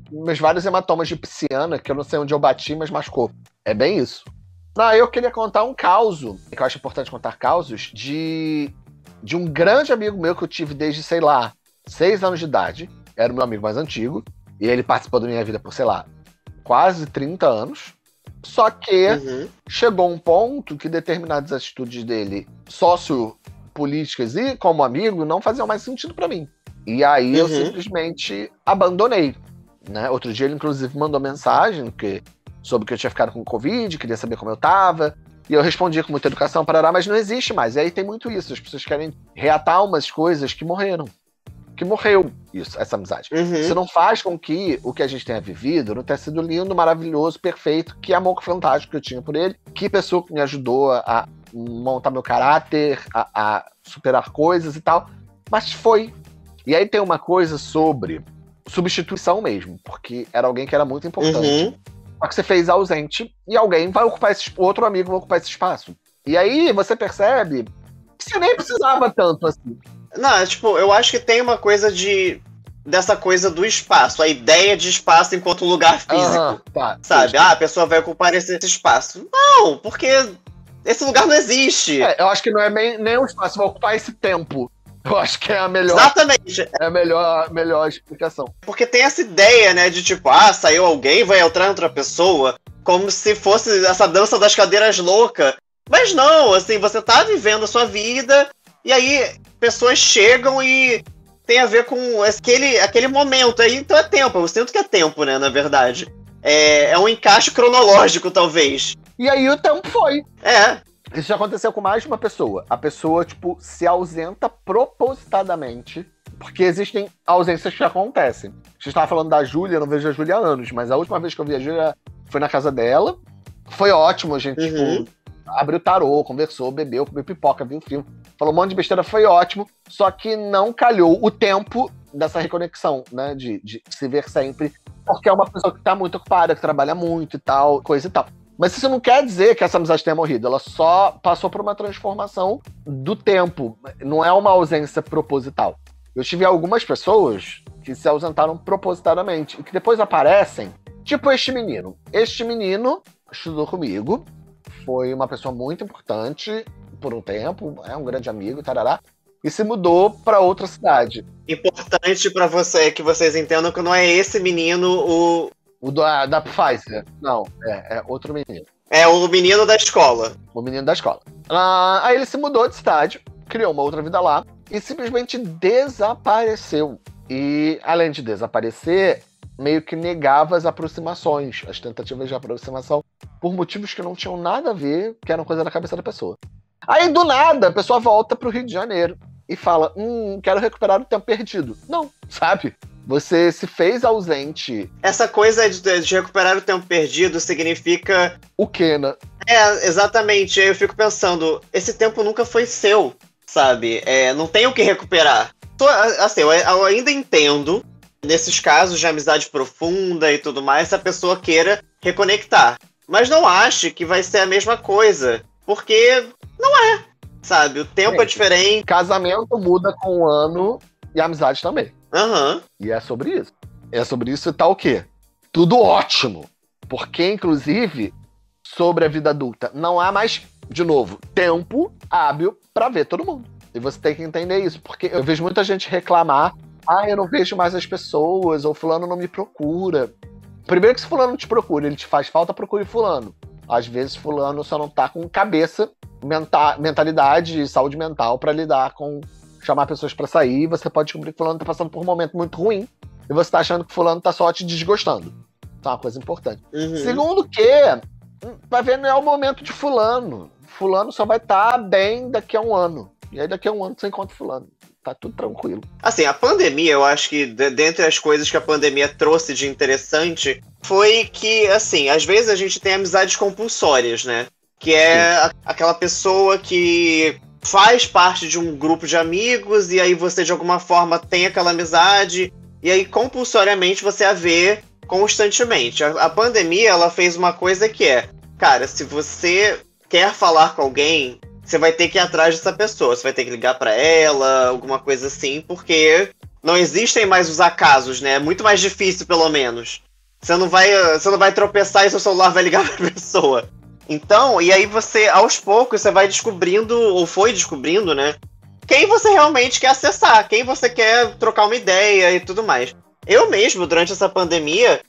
meus vários hematomas de pisciana, que eu não sei onde eu bati, mas machucou. É bem isso. Não, eu queria contar um causo, que eu acho importante contar causos, de, de um grande amigo meu que eu tive desde, sei lá, seis anos de idade. Era o meu amigo mais antigo. E ele participou da minha vida por, sei lá, quase trinta anos. Só que uhum. chegou um ponto que determinadas atitudes dele, sociopolíticas e como amigo, não faziam mais sentido pra mim. E aí uhum. eu simplesmente abandonei. Né? Outro dia ele, inclusive, mandou mensagem que, sobre que eu tinha ficado com Covid, queria saber como eu tava. E eu respondia com muita educação, parará, mas não existe mais. E aí tem muito isso. As pessoas querem reatar umas coisas que morreram. Que morreu isso, essa amizade. Uhum. Isso não faz com que o que a gente tenha vivido não tenha sido lindo, maravilhoso, perfeito. Que amor fantástico que eu tinha por ele. Que pessoa que me ajudou a montar meu caráter, a, a superar coisas e tal. Mas foi. E aí tem uma coisa sobre substituição mesmo, porque era alguém que era muito importante. Uhum. Só que você fez ausente e alguém vai ocupar esse outro amigo vai ocupar esse espaço. E aí você percebe que você nem precisava tanto assim. Não, tipo, eu acho que tem uma coisa de dessa coisa do espaço, a ideia de espaço enquanto lugar físico. Uhum, tá, sabe? Sim. Ah, a pessoa vai ocupar esse, esse espaço. Não, porque esse lugar não existe. É, eu acho que não é nem, nem um espaço, vai ocupar esse tempo. Eu acho que é a melhor. Exatamente. É a melhor, melhor explicação. Porque tem essa ideia, né, de tipo, ah, saiu alguém, vai entrar outra pessoa, como se fosse essa dança das cadeiras louca. Mas não, assim, você tá vivendo a sua vida, e aí pessoas chegam e tem a ver com aquele, aquele momento aí, então é tempo. Eu sinto que é tempo, né, na verdade. É, é um encaixe cronológico, talvez. E aí o tempo foi. É. Isso já aconteceu com mais de uma pessoa. A pessoa, tipo, se ausenta propositadamente, porque existem ausências que acontecem. A gente estava falando da Júlia, eu não vejo a Júlia há anos, mas a última vez que eu vi a Júlia foi na casa dela. Foi ótimo, a gente, uhum. tipo, abriu tarô, conversou, bebeu, comeu pipoca, viu filme, falou um monte de besteira, foi ótimo, só que não calhou o tempo dessa reconexão, né, de, de se ver sempre, porque é uma pessoa que tá muito ocupada, que trabalha muito e tal, coisa e tal. Mas isso não quer dizer que essa amizade tenha morrido. Ela só passou por uma transformação do tempo. Não é uma ausência proposital. Eu tive algumas pessoas que se ausentaram propositadamente e que depois aparecem, tipo este menino. Este menino estudou comigo, foi uma pessoa muito importante por um tempo, é um grande amigo, tarará, e se mudou para outra cidade. Importante para você que vocês entendam que não é esse menino o... O da, da Pfizer. Não, é, é outro menino. É o menino da escola. O menino da escola. Ah, aí ele se mudou de cidade, criou uma outra vida lá e simplesmente desapareceu. E, além de desaparecer, meio que negava as aproximações, as tentativas de aproximação, por motivos que não tinham nada a ver, que eram coisa da cabeça da pessoa. Aí, do nada, a pessoa volta pro Rio de Janeiro e fala, hum, quero recuperar o tempo perdido. Não, sabe? Você se fez ausente. Essa coisa de, de recuperar o tempo perdido significa... O quê, né? É, exatamente. Eu fico pensando, esse tempo nunca foi seu, sabe? É, não tem o que recuperar. Tô, assim, eu, eu ainda entendo, nesses casos de amizade profunda e tudo mais, se a pessoa queira reconectar. Mas não ache que vai ser a mesma coisa, porque não é, sabe? O tempo Gente, é diferente. Casamento muda com o ano e a amizade também. Uhum. E é sobre isso. É sobre isso e tá o quê? Tudo ótimo. Porque, inclusive, sobre a vida adulta, não há mais, de novo, tempo hábil pra ver todo mundo. E você tem que entender isso. Porque eu vejo muita gente reclamar, ah, eu não vejo mais as pessoas, ou fulano não me procura. Primeiro que se fulano não te procura, ele te faz falta, procure fulano. Às vezes fulano só não tá com cabeça, menta- mentalidade e saúde mental pra lidar com... chamar pessoas pra sair, você pode descobrir que fulano tá passando por um momento muito ruim e você tá achando que fulano tá só te desgostando. Então é uma coisa importante. Uhum. Segundo que, vai ver, não é o momento de fulano. Fulano só vai estar tá bem daqui a um ano. E aí daqui a um ano você encontra fulano. Tá tudo tranquilo. Assim, a pandemia, eu acho que de, dentre as coisas que a pandemia trouxe de interessante, foi que, assim, às vezes a gente tem amizades compulsórias, né? Que é a, aquela pessoa que... faz parte de um grupo de amigos e aí você de alguma forma tem aquela amizade e aí compulsoriamente você a vê constantemente. A, a pandemia, ela fez uma coisa que é, cara, se você quer falar com alguém, você vai ter que ir atrás dessa pessoa, você vai ter que ligar pra ela, alguma coisa assim, porque não existem mais os acasos, né? É muito mais difícil, pelo menos. Você não vai, você não vai tropeçar e seu celular vai ligar pra pessoa. Então, e aí você, aos poucos, você vai descobrindo, ou foi descobrindo, né? Quem você realmente quer acessar, quem você quer trocar uma ideia e tudo mais. Eu mesmo, durante essa pandemia,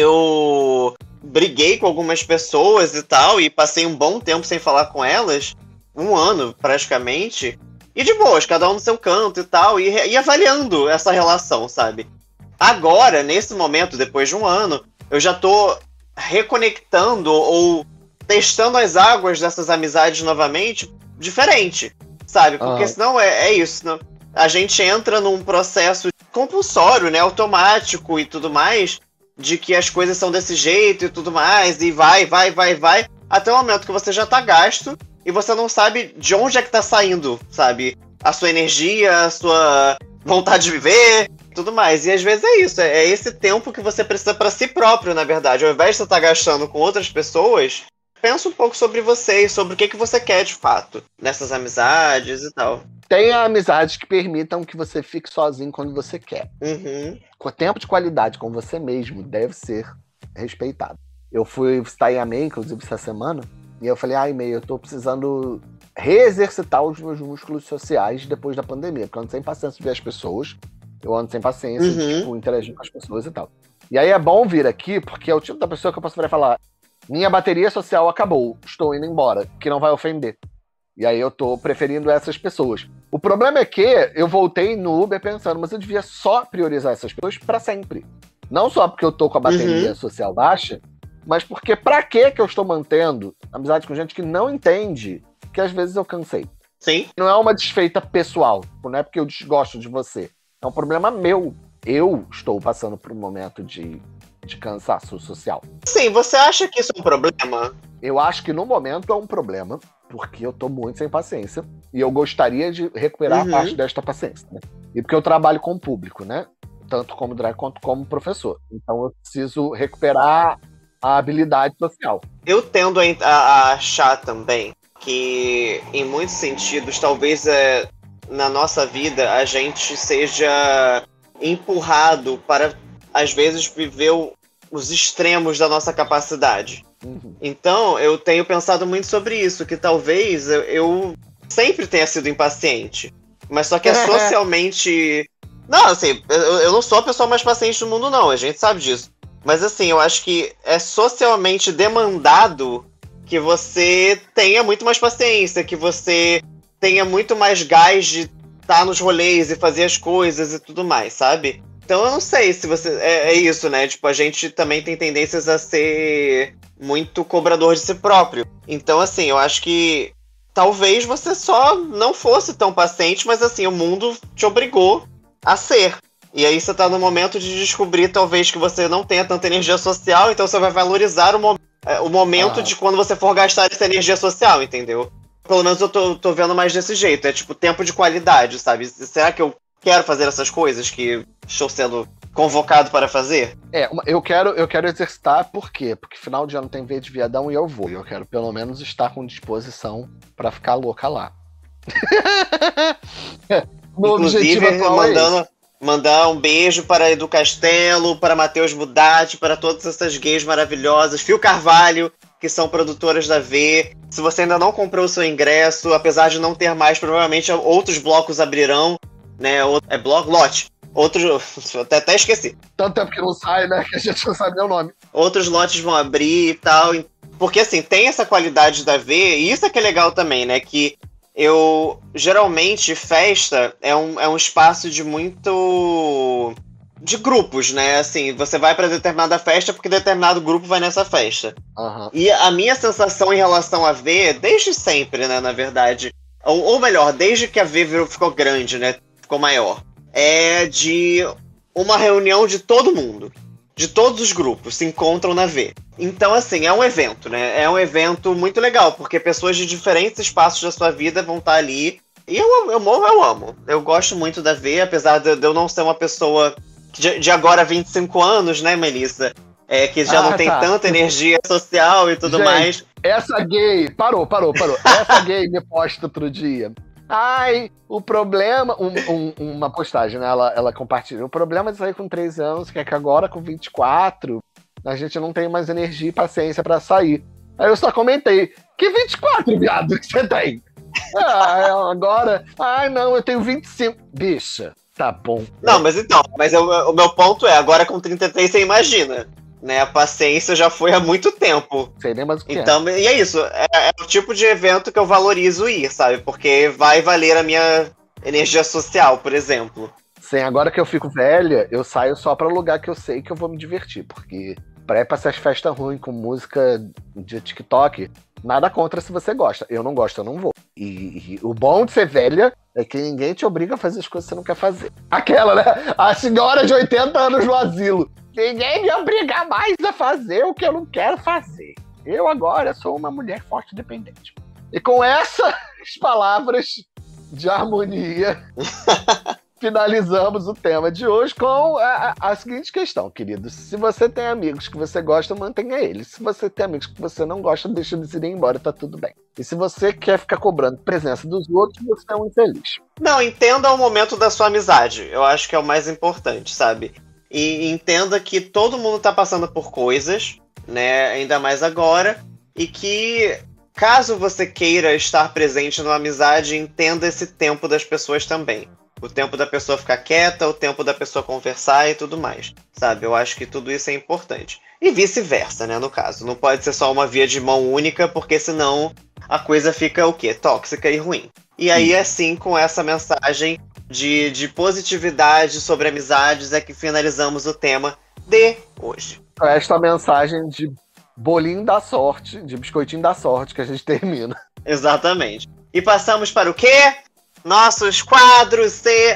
eu briguei com algumas pessoas e tal, e passei um bom tempo sem falar com elas, um ano praticamente, e de boas, cada um no seu canto e tal, e, e avaliando essa relação, sabe? Agora, nesse momento, depois de um ano, eu já tô reconectando ou testando as águas dessas amizades novamente, diferente, sabe? Porque ah. senão é, é isso, senão a gente entra num processo compulsório, né, automático e tudo mais, de que as coisas são desse jeito e tudo mais, e vai, vai, vai, vai, até o momento que você já tá gasto e você não sabe de onde é que tá saindo, sabe? A sua energia, a sua vontade de viver, tudo mais. E às vezes é isso, é esse tempo que você precisa pra si próprio, na verdade. Ao invés de você estar gastando com outras pessoas, pensa um pouco sobre você e sobre o que, que você quer de fato nessas amizades e tal. Tenha amizades que permitam que você fique sozinho quando você quer. Uhum. O tempo de qualidade com você mesmo deve ser respeitado. Eu fui visitar a Amei, inclusive, essa semana, e eu falei, ai, Mei, eu tô precisando reexercitar os meus músculos sociais depois da pandemia, porque eu ando sem paciência de ver as pessoas, eu ando sem paciência uhum. de tipo, interagir com as pessoas e tal. E aí é bom vir aqui, porque é o tipo da pessoa que eu posso virar e falar, minha bateria social acabou, estou indo embora, que não vai ofender. E aí eu tô preferindo essas pessoas. O problema é que eu voltei no Uber pensando, mas eu devia só priorizar essas pessoas pra sempre. Não só porque eu tô com a bateria uhum. social baixa, mas porque pra que que eu estou mantendo amizade com gente que não entende que às vezes eu cansei. Sim. Não é uma desfeita pessoal, não é porque eu desgosto de você. É um problema meu. Eu estou passando por um momento de, de cansaço social. Sim, você acha que isso é um problema? Eu acho que no momento é um problema, porque eu tô muito sem paciência e eu gostaria de recuperar uhum. a parte desta paciência, né? E porque eu trabalho com o público, né? Tanto como drag quanto como professor. Então eu preciso recuperar a habilidade social. Eu tendo a, a achar também que, em muitos sentidos, talvez é, na nossa vida a gente seja empurrado para, às vezes, viver o, os extremos da nossa capacidade. Uhum. Então, eu tenho pensado muito sobre isso, que talvez eu, eu sempre tenha sido impaciente, mas só que é socialmente... Não, assim, eu, eu não sou a pessoa mais paciente do mundo, não, a gente sabe disso. Mas assim, eu acho que é socialmente demandado que você tenha muito mais paciência, que você tenha muito mais gás de estar nos rolês e fazer as coisas e tudo mais, sabe? Então eu não sei se você... É, é isso, né? Tipo, a gente também tem tendências a ser muito cobrador de si próprio. Então, assim, eu acho que talvez você só não fosse tão paciente, mas assim, o mundo te obrigou a ser. E aí você tá no momento de descobrir, talvez, que você não tenha tanta energia social, então você vai valorizar o, mo- o momento ah. de quando você for gastar essa energia social, entendeu? Pelo menos eu tô, tô vendo mais desse jeito. É tipo tempo de qualidade, sabe? Será que eu quero fazer essas coisas que estou sendo convocado para fazer? É, eu quero, eu quero exercitar, por quê? Porque final de ano tem V de viadão e eu vou. Eu quero pelo menos estar com disposição para ficar louca lá. Inclusive, mandando, é mandar um beijo para Edu Castelo, para Matheus Budatti, para todas essas gays maravilhosas, Fio Carvalho, que são produtoras da V. Se você ainda não comprou o seu ingresso, apesar de não ter mais, provavelmente outros blocos abrirão, né? É bloco, lote. Outros, até, até esqueci. Tanto tempo que não sai, né? Que a gente não sabe nem o nome. Outros lotes vão abrir e tal. Porque, assim, tem essa qualidade da V, e isso é que é legal também, né? Que eu, geralmente, festa é um, é um espaço de muito... de grupos, né? Assim, você vai pra determinada festa porque determinado grupo vai nessa festa. Uhum. E a minha sensação em relação a V, desde sempre, né, na verdade, ou, ou melhor, desde que a V virou, ficou grande, né? Ficou maior. É de uma reunião de todo mundo. De todos os grupos se encontram na V. Então, assim, é um evento, né? É um evento muito legal, porque pessoas de diferentes espaços da sua vida vão estar ali. E eu, eu morro, eu amo. Eu gosto muito da V, apesar de, de eu não ser uma pessoa de, de agora vinte e cinco anos, né, Melissa? É, que já ah, não tem tá. tanta energia social e tudo Gente, mais. Essa gay... Parou, parou, parou. Essa gay me posta outro dia. Ai, o problema. Um, um, uma postagem, né? Ela, ela compartilha. O problema de sair com três anos, que é que agora com vinte e quatro, a gente não tem mais energia e paciência pra sair. Aí eu só comentei: que vinte e quatro, viado, que você tem? Ah, agora. Ai, não, eu tenho vinte e cinco. Bicha, tá bom. Não, mas então, mas eu, o meu ponto é: agora com trinta e três você imagina. Né, a paciência já foi há muito tempo. Sei nem mais o que então, é. E é isso. É, é o tipo de evento que eu valorizo ir, sabe? Porque vai valer a minha energia social, por exemplo. Sim, agora que eu fico velha, eu saio só pra lugar que eu sei que eu vou me divertir. Porque pra ir pra essas festas ruins com música de TikTok, nada contra se você gosta. Eu não gosto, eu não vou. E, e o bom de ser velha é que ninguém te obriga a fazer as coisas que você não quer fazer. Aquela, né? A senhora de oitenta anos no asilo. Ninguém me obriga mais a fazer o que eu não quero fazer. Eu agora sou uma mulher forte e independente. E com essas palavras de harmonia, finalizamos o tema de hoje com a, a, a seguinte questão, queridos. Se você tem amigos que você gosta, mantenha eles. Se você tem amigos que você não gosta, deixa eles irem embora, tá tudo bem. E se você quer ficar cobrando presença dos outros, você é um infeliz. Não, entenda o momento da sua amizade. Eu acho que é o mais importante, sabe? E entenda que todo mundo tá passando por coisas, né? Ainda mais agora. E que, caso você queira estar presente numa amizade, entenda esse tempo das pessoas também. O tempo da pessoa ficar quieta, o tempo da pessoa conversar e tudo mais, sabe? Eu acho que tudo isso é importante. E vice-versa, né, no caso. Não pode ser só uma via de mão única, porque senão a coisa fica o quê? Tóxica e ruim. E aí, assim, com essa mensagem de, de positividade sobre amizades, é que finalizamos o tema de hoje. Esta mensagem de bolinho da sorte, de biscoitinho da sorte, que a gente termina. Exatamente. E passamos para o quê? Nossos quadros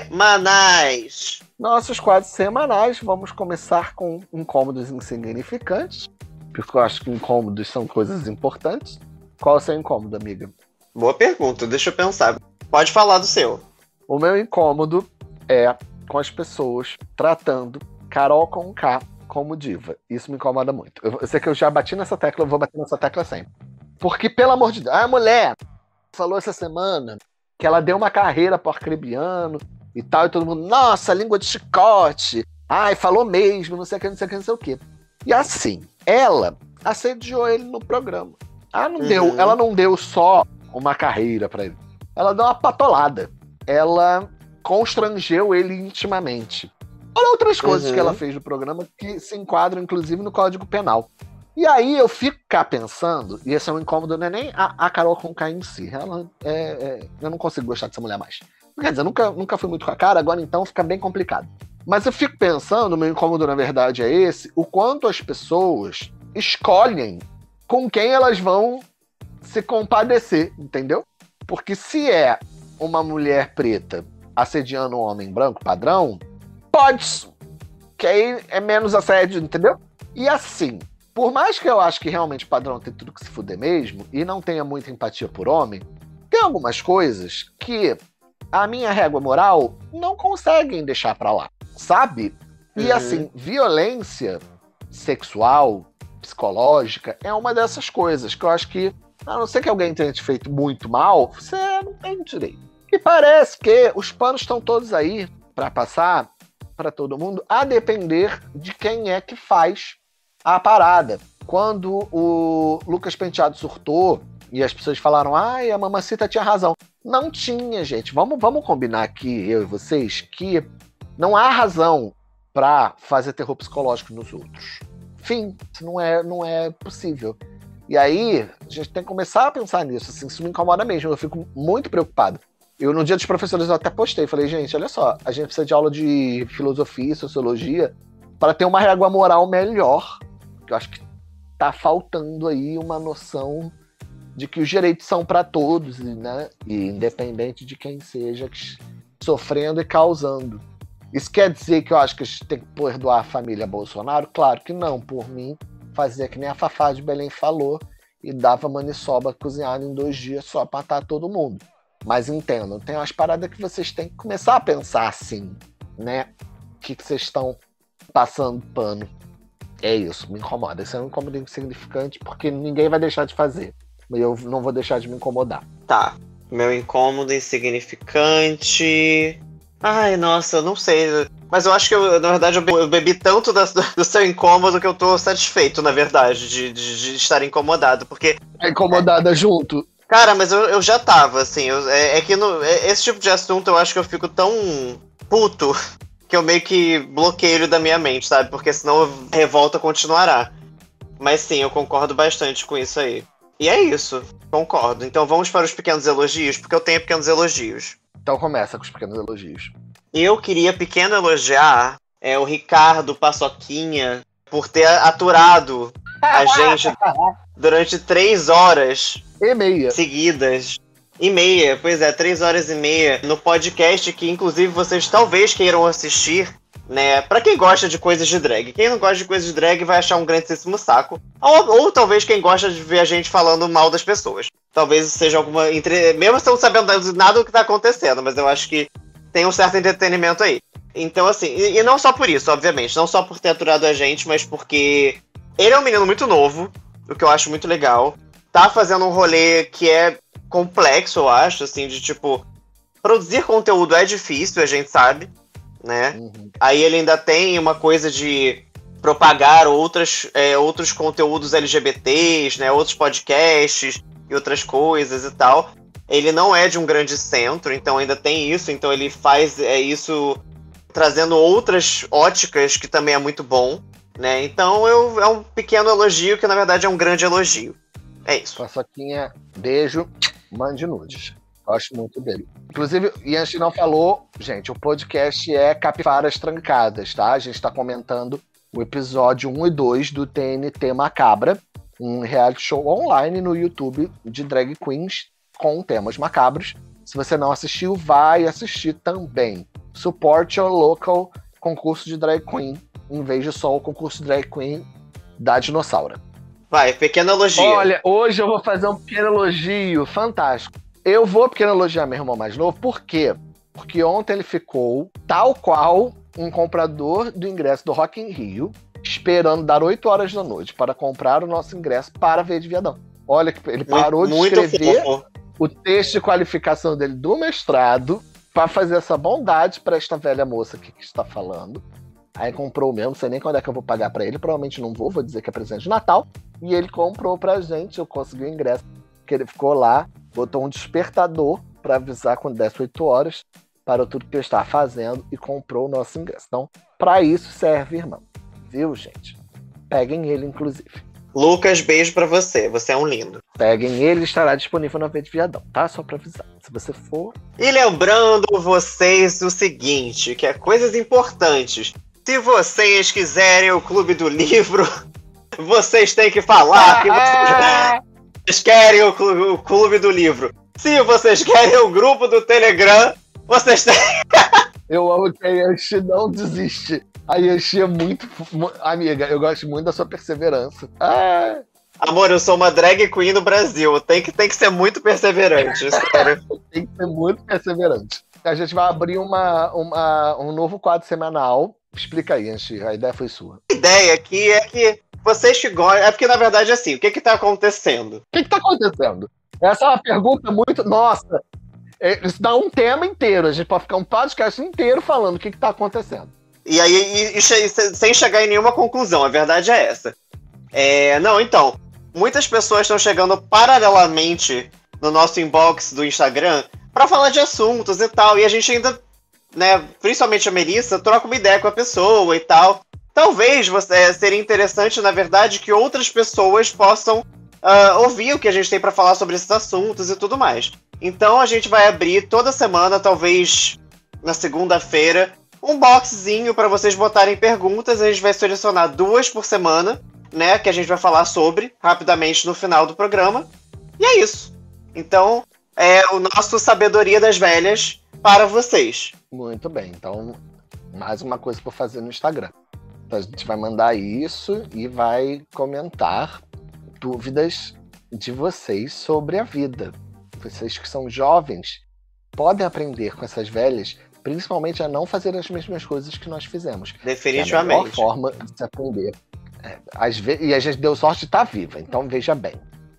semanais. Nossos quadros semanais, vamos começar com incômodos insignificantes, porque eu acho que incômodos são coisas importantes. Qual é o seu incômodo, amiga? Boa pergunta, deixa eu pensar. Pode falar do seu. O meu incômodo é com as pessoas tratando Carol Conká como diva. Isso me incomoda muito. Eu, eu sei que eu já bati nessa tecla, eu vou bater nessa tecla sempre. Porque, pelo amor de Deus, a mulher falou essa semana que ela deu uma carreira pro arcrebiano e tal, e todo mundo, nossa, língua de chicote, ai, falou mesmo, não sei o que, não sei o que, não sei o que. E assim, ela assediou ele no programa. Ela não, uhum. deu, ela não deu só uma carreira pra ele. Ela deu uma patolada. Ela constrangeu ele intimamente. Olha outras coisas uhum. que ela fez no programa que se enquadram, inclusive, no Código Penal. E aí eu fico cá pensando, e esse é um incômodo, não é nem a, a Carol Conká em si. Ela é, é, eu não consigo gostar dessa mulher mais. Quer dizer, nunca, nunca fui muito com a cara, agora então fica bem complicado. Mas eu fico pensando, meu incômodo na verdade é esse, o quanto as pessoas escolhem com quem elas vão se compadecer, entendeu? Porque se é uma mulher preta assediando um homem branco padrão, pode, que aí é menos assédio, entendeu? E assim, por mais que eu acho que realmente o padrão tem tudo que se fuder mesmo, e não tenha muita empatia por homem, tem algumas coisas que a minha régua moral não conseguem deixar pra lá, sabe? E uhum. assim, violência sexual, psicológica, é uma dessas coisas que eu acho que, a não ser que alguém tenha te feito muito mal, você não tem direito. E parece que os panos estão todos aí pra passar pra todo mundo, a depender de quem é que faz a parada. Quando o Lucas Penteado surtou e as pessoas falaram, ai, a Mamacita tinha razão. Não tinha, gente. Vamos, vamos combinar aqui, eu e vocês, que não há razão pra fazer terror psicológico nos outros. Fim, isso não é, não é possível. E aí, a gente tem que começar a pensar nisso. Assim, isso me incomoda mesmo, eu fico muito preocupado. Eu, no dia dos professores, eu até postei, falei, gente, olha só, a gente precisa de aula de filosofia e sociologia para ter uma régua moral melhor. Eu acho que tá faltando aí uma noção de que os direitos são para todos, né? E independente de quem seja sofrendo e causando. Isso quer dizer que eu acho que a gente tem que perdoar a família Bolsonaro? Claro que não. Por mim, fazia que nem a Fafá de Belém falou e dava maniçoba cozinhada em dois dias só para matar todo mundo. Mas entendam, tem umas paradas que vocês têm que começar a pensar assim, né? O que, que vocês estão passando pano. É isso, me incomoda. Isso é um incômodo insignificante porque ninguém vai deixar de fazer. E eu não vou deixar de me incomodar. Tá. Meu incômodo insignificante. Ai, nossa, eu não sei. Mas eu acho que, eu, na verdade, eu bebi, eu bebi tanto da, do seu incômodo que eu tô satisfeito, na verdade, de, de, de estar incomodado. Porque. Tá incomodada é, junto? Cara, mas eu, eu já tava, assim. Eu, é, é que no, é, esse tipo de assunto eu acho que eu fico tão puto que eu meio que bloqueio ele da minha mente, sabe? Porque senão a revolta continuará. Mas sim, eu concordo bastante com isso aí. E é isso, concordo. Então vamos para os pequenos elogios, porque eu tenho pequenos elogios. Então começa com os pequenos elogios. Eu queria pequeno elogiar é, o Ricardo Paçoquinha por ter aturado a gente durante três horas e meia seguidas. E meia, pois é, três horas e meia no podcast que inclusive vocês talvez queiram assistir, né? Pra quem gosta de coisas de drag. Quem não gosta de coisas de drag vai achar um grandíssimo saco. Ou, ou talvez quem gosta de ver a gente falando mal das pessoas. Talvez seja alguma... Entre... Mesmo estão sabendo nada do que tá acontecendo, mas eu acho que tem um certo entretenimento aí. Então, assim, e, e não só por isso, obviamente. Não só por ter aturado a gente, mas porque ele é um menino muito novo, o que eu acho muito legal. Tá fazendo um rolê que é complexo, eu acho, assim, de tipo... Produzir conteúdo é difícil, a gente sabe, né? Uhum. Aí ele ainda tem uma coisa de propagar outras, é, outros conteúdos L G B Ts, né? Outros podcasts e outras coisas e tal. Ele não é de um grande centro, então ainda tem isso. Então ele faz é, isso trazendo outras óticas, que também é muito bom, né? Então eu, é um pequeno elogio que na verdade é um grande elogio. É isso. Paçoquinha, beijo, mande nudes. Gosto muito dele. Inclusive, Yanchi não falou, gente, o podcast é Capivaras Trancadas, tá? A gente tá comentando o episódio um e dois do T N T Macabra, um reality show online no YouTube de drag queens com temas macabros. Se você não assistiu, vai assistir também. Support your local concurso de drag queen, em vez de só o concurso de drag queen da dinossauro. Vai, pequeno elogio. Olha, hoje eu vou fazer um pequeno elogio fantástico. Eu vou pequeno elogiar meu irmão mais novo, por quê? Porque ontem ele ficou tal qual um comprador do ingresso do Rock in Rio, esperando dar oito horas da noite para comprar o nosso ingresso para ver de viadão. Olha, ele parou muito, de escrever muito o texto de qualificação dele do mestrado para fazer essa bondade para esta velha moça aqui que está falando. Aí comprou mesmo, não sei nem quando é que eu vou pagar para ele, provavelmente não vou, vou dizer que é presente de Natal. E ele comprou pra gente, eu consegui o ingresso, que ele ficou lá, botou um despertador para avisar quando desse oito horas, parou tudo que eu estava fazendo e comprou o nosso ingresso. Então, para isso serve, irmão. Viu, gente? Peguem ele, inclusive. Lucas, beijo pra você. Você é um lindo. Peguem ele, estará disponível na V de Viadão, tá? Só pra avisar. Se você for... E lembrando vocês o seguinte, que é coisas importantes. Se vocês quiserem o Clube do Livro, vocês têm que falar que vocês querem o Clube, o Clube do Livro. Se vocês querem o grupo do Telegram, vocês têm... Eu amo que a Yanchi não desiste. A Yanchi é muito... Amiga, eu gosto muito da sua perseverança. Ah. Amor, eu sou uma drag queen no Brasil. Tem que, tem que ser muito perseverante, sério. Tem que ser muito perseverante. A gente vai abrir uma, uma, um novo quadro semanal. Explica aí, Yanchi. A ideia foi sua. A ideia aqui é que vocês que gostam... É porque, na verdade, é assim, o que que tá acontecendo? O que que tá acontecendo? Essa é uma pergunta muito... Nossa! Isso dá um tema inteiro. A gente pode ficar um podcast inteiro falando o que que tá acontecendo. E aí, e, e, sem chegar em nenhuma conclusão, a verdade é essa. É, não, então, muitas pessoas estão chegando paralelamente no nosso inbox do Instagram para falar de assuntos e tal, e a gente ainda, né, principalmente a Melissa, troca uma ideia com a pessoa e tal. Talvez você, seria interessante, na verdade, que outras pessoas possam uh, ouvir o que a gente tem para falar sobre esses assuntos e tudo mais. Então a gente vai abrir toda semana, talvez na segunda-feira, um boxzinho para vocês botarem perguntas. A gente vai selecionar duas por semana, né, que a gente vai falar sobre rapidamente no final do programa. E é isso. Então, é o nosso Sabedoria das Velhas para vocês. Muito bem. Então, mais uma coisa para fazer no Instagram. Então, a gente vai mandar isso e vai comentar dúvidas de vocês sobre a vida. Vocês que são jovens podem aprender com essas velhas, principalmente a não fazer as mesmas coisas que nós fizemos. Definitivamente. É a melhor forma de se aprender. É, às vezes, e a gente deu sorte de estar viva, então veja bem.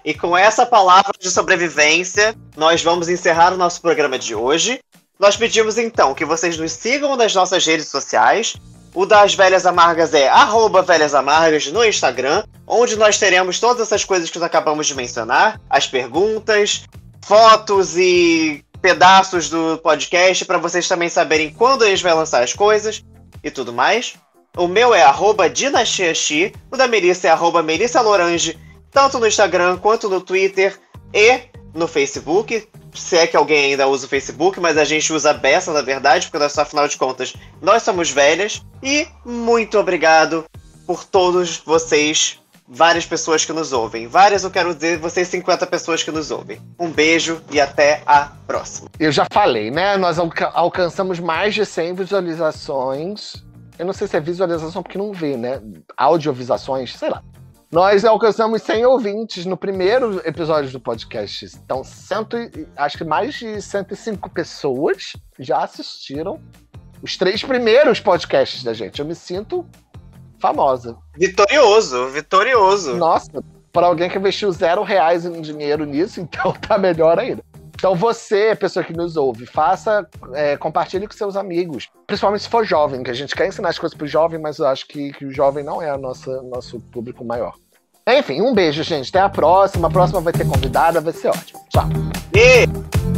E com essa palavra de sobrevivência, nós vamos encerrar o nosso programa de hoje. Nós pedimos então que vocês nos sigam nas nossas redes sociais. O das Velhas Amargas é arroba Velhas Amargas no Instagram, onde nós teremos todas essas coisas que nós acabamos de mencionar, as perguntas, fotos e pedaços do podcast, para vocês também saberem quando a gente vai lançar as coisas e tudo mais. O meu é arroba dinastiaxi, o da Melissa é arroba Melissa Lorange, tanto no Instagram quanto no Twitter e no Facebook. Se é que alguém ainda usa o Facebook, mas a gente usa a beça, na verdade, porque nós, afinal de contas, nós somos velhas. E muito obrigado por todos vocês, várias pessoas que nos ouvem. Várias, eu quero dizer, vocês cinquenta pessoas que nos ouvem. Um beijo e até a próxima. Eu já falei, né? Nós alca- alcançamos mais de cem visualizações. Eu não sei se é visualização porque não vê, né? Audiovisualizações, sei lá. Nós alcançamos cem ouvintes no primeiro episódio do podcast. Então, cento, acho que mais de cento e cinco pessoas já assistiram os três primeiros podcasts da gente. Eu me sinto famosa. Vitorioso, vitorioso. Nossa, para alguém que investiu zero reais em dinheiro nisso, então tá melhor ainda. Então você, pessoa que nos ouve, faça, é, compartilhe com seus amigos. Principalmente se for jovem, que a gente quer ensinar as coisas pro jovem, mas eu acho que, que o jovem não é o nosso, nosso público maior. Enfim, um beijo, gente. Até a próxima. A próxima vai ter convidada, vai ser ótimo. Tchau. E...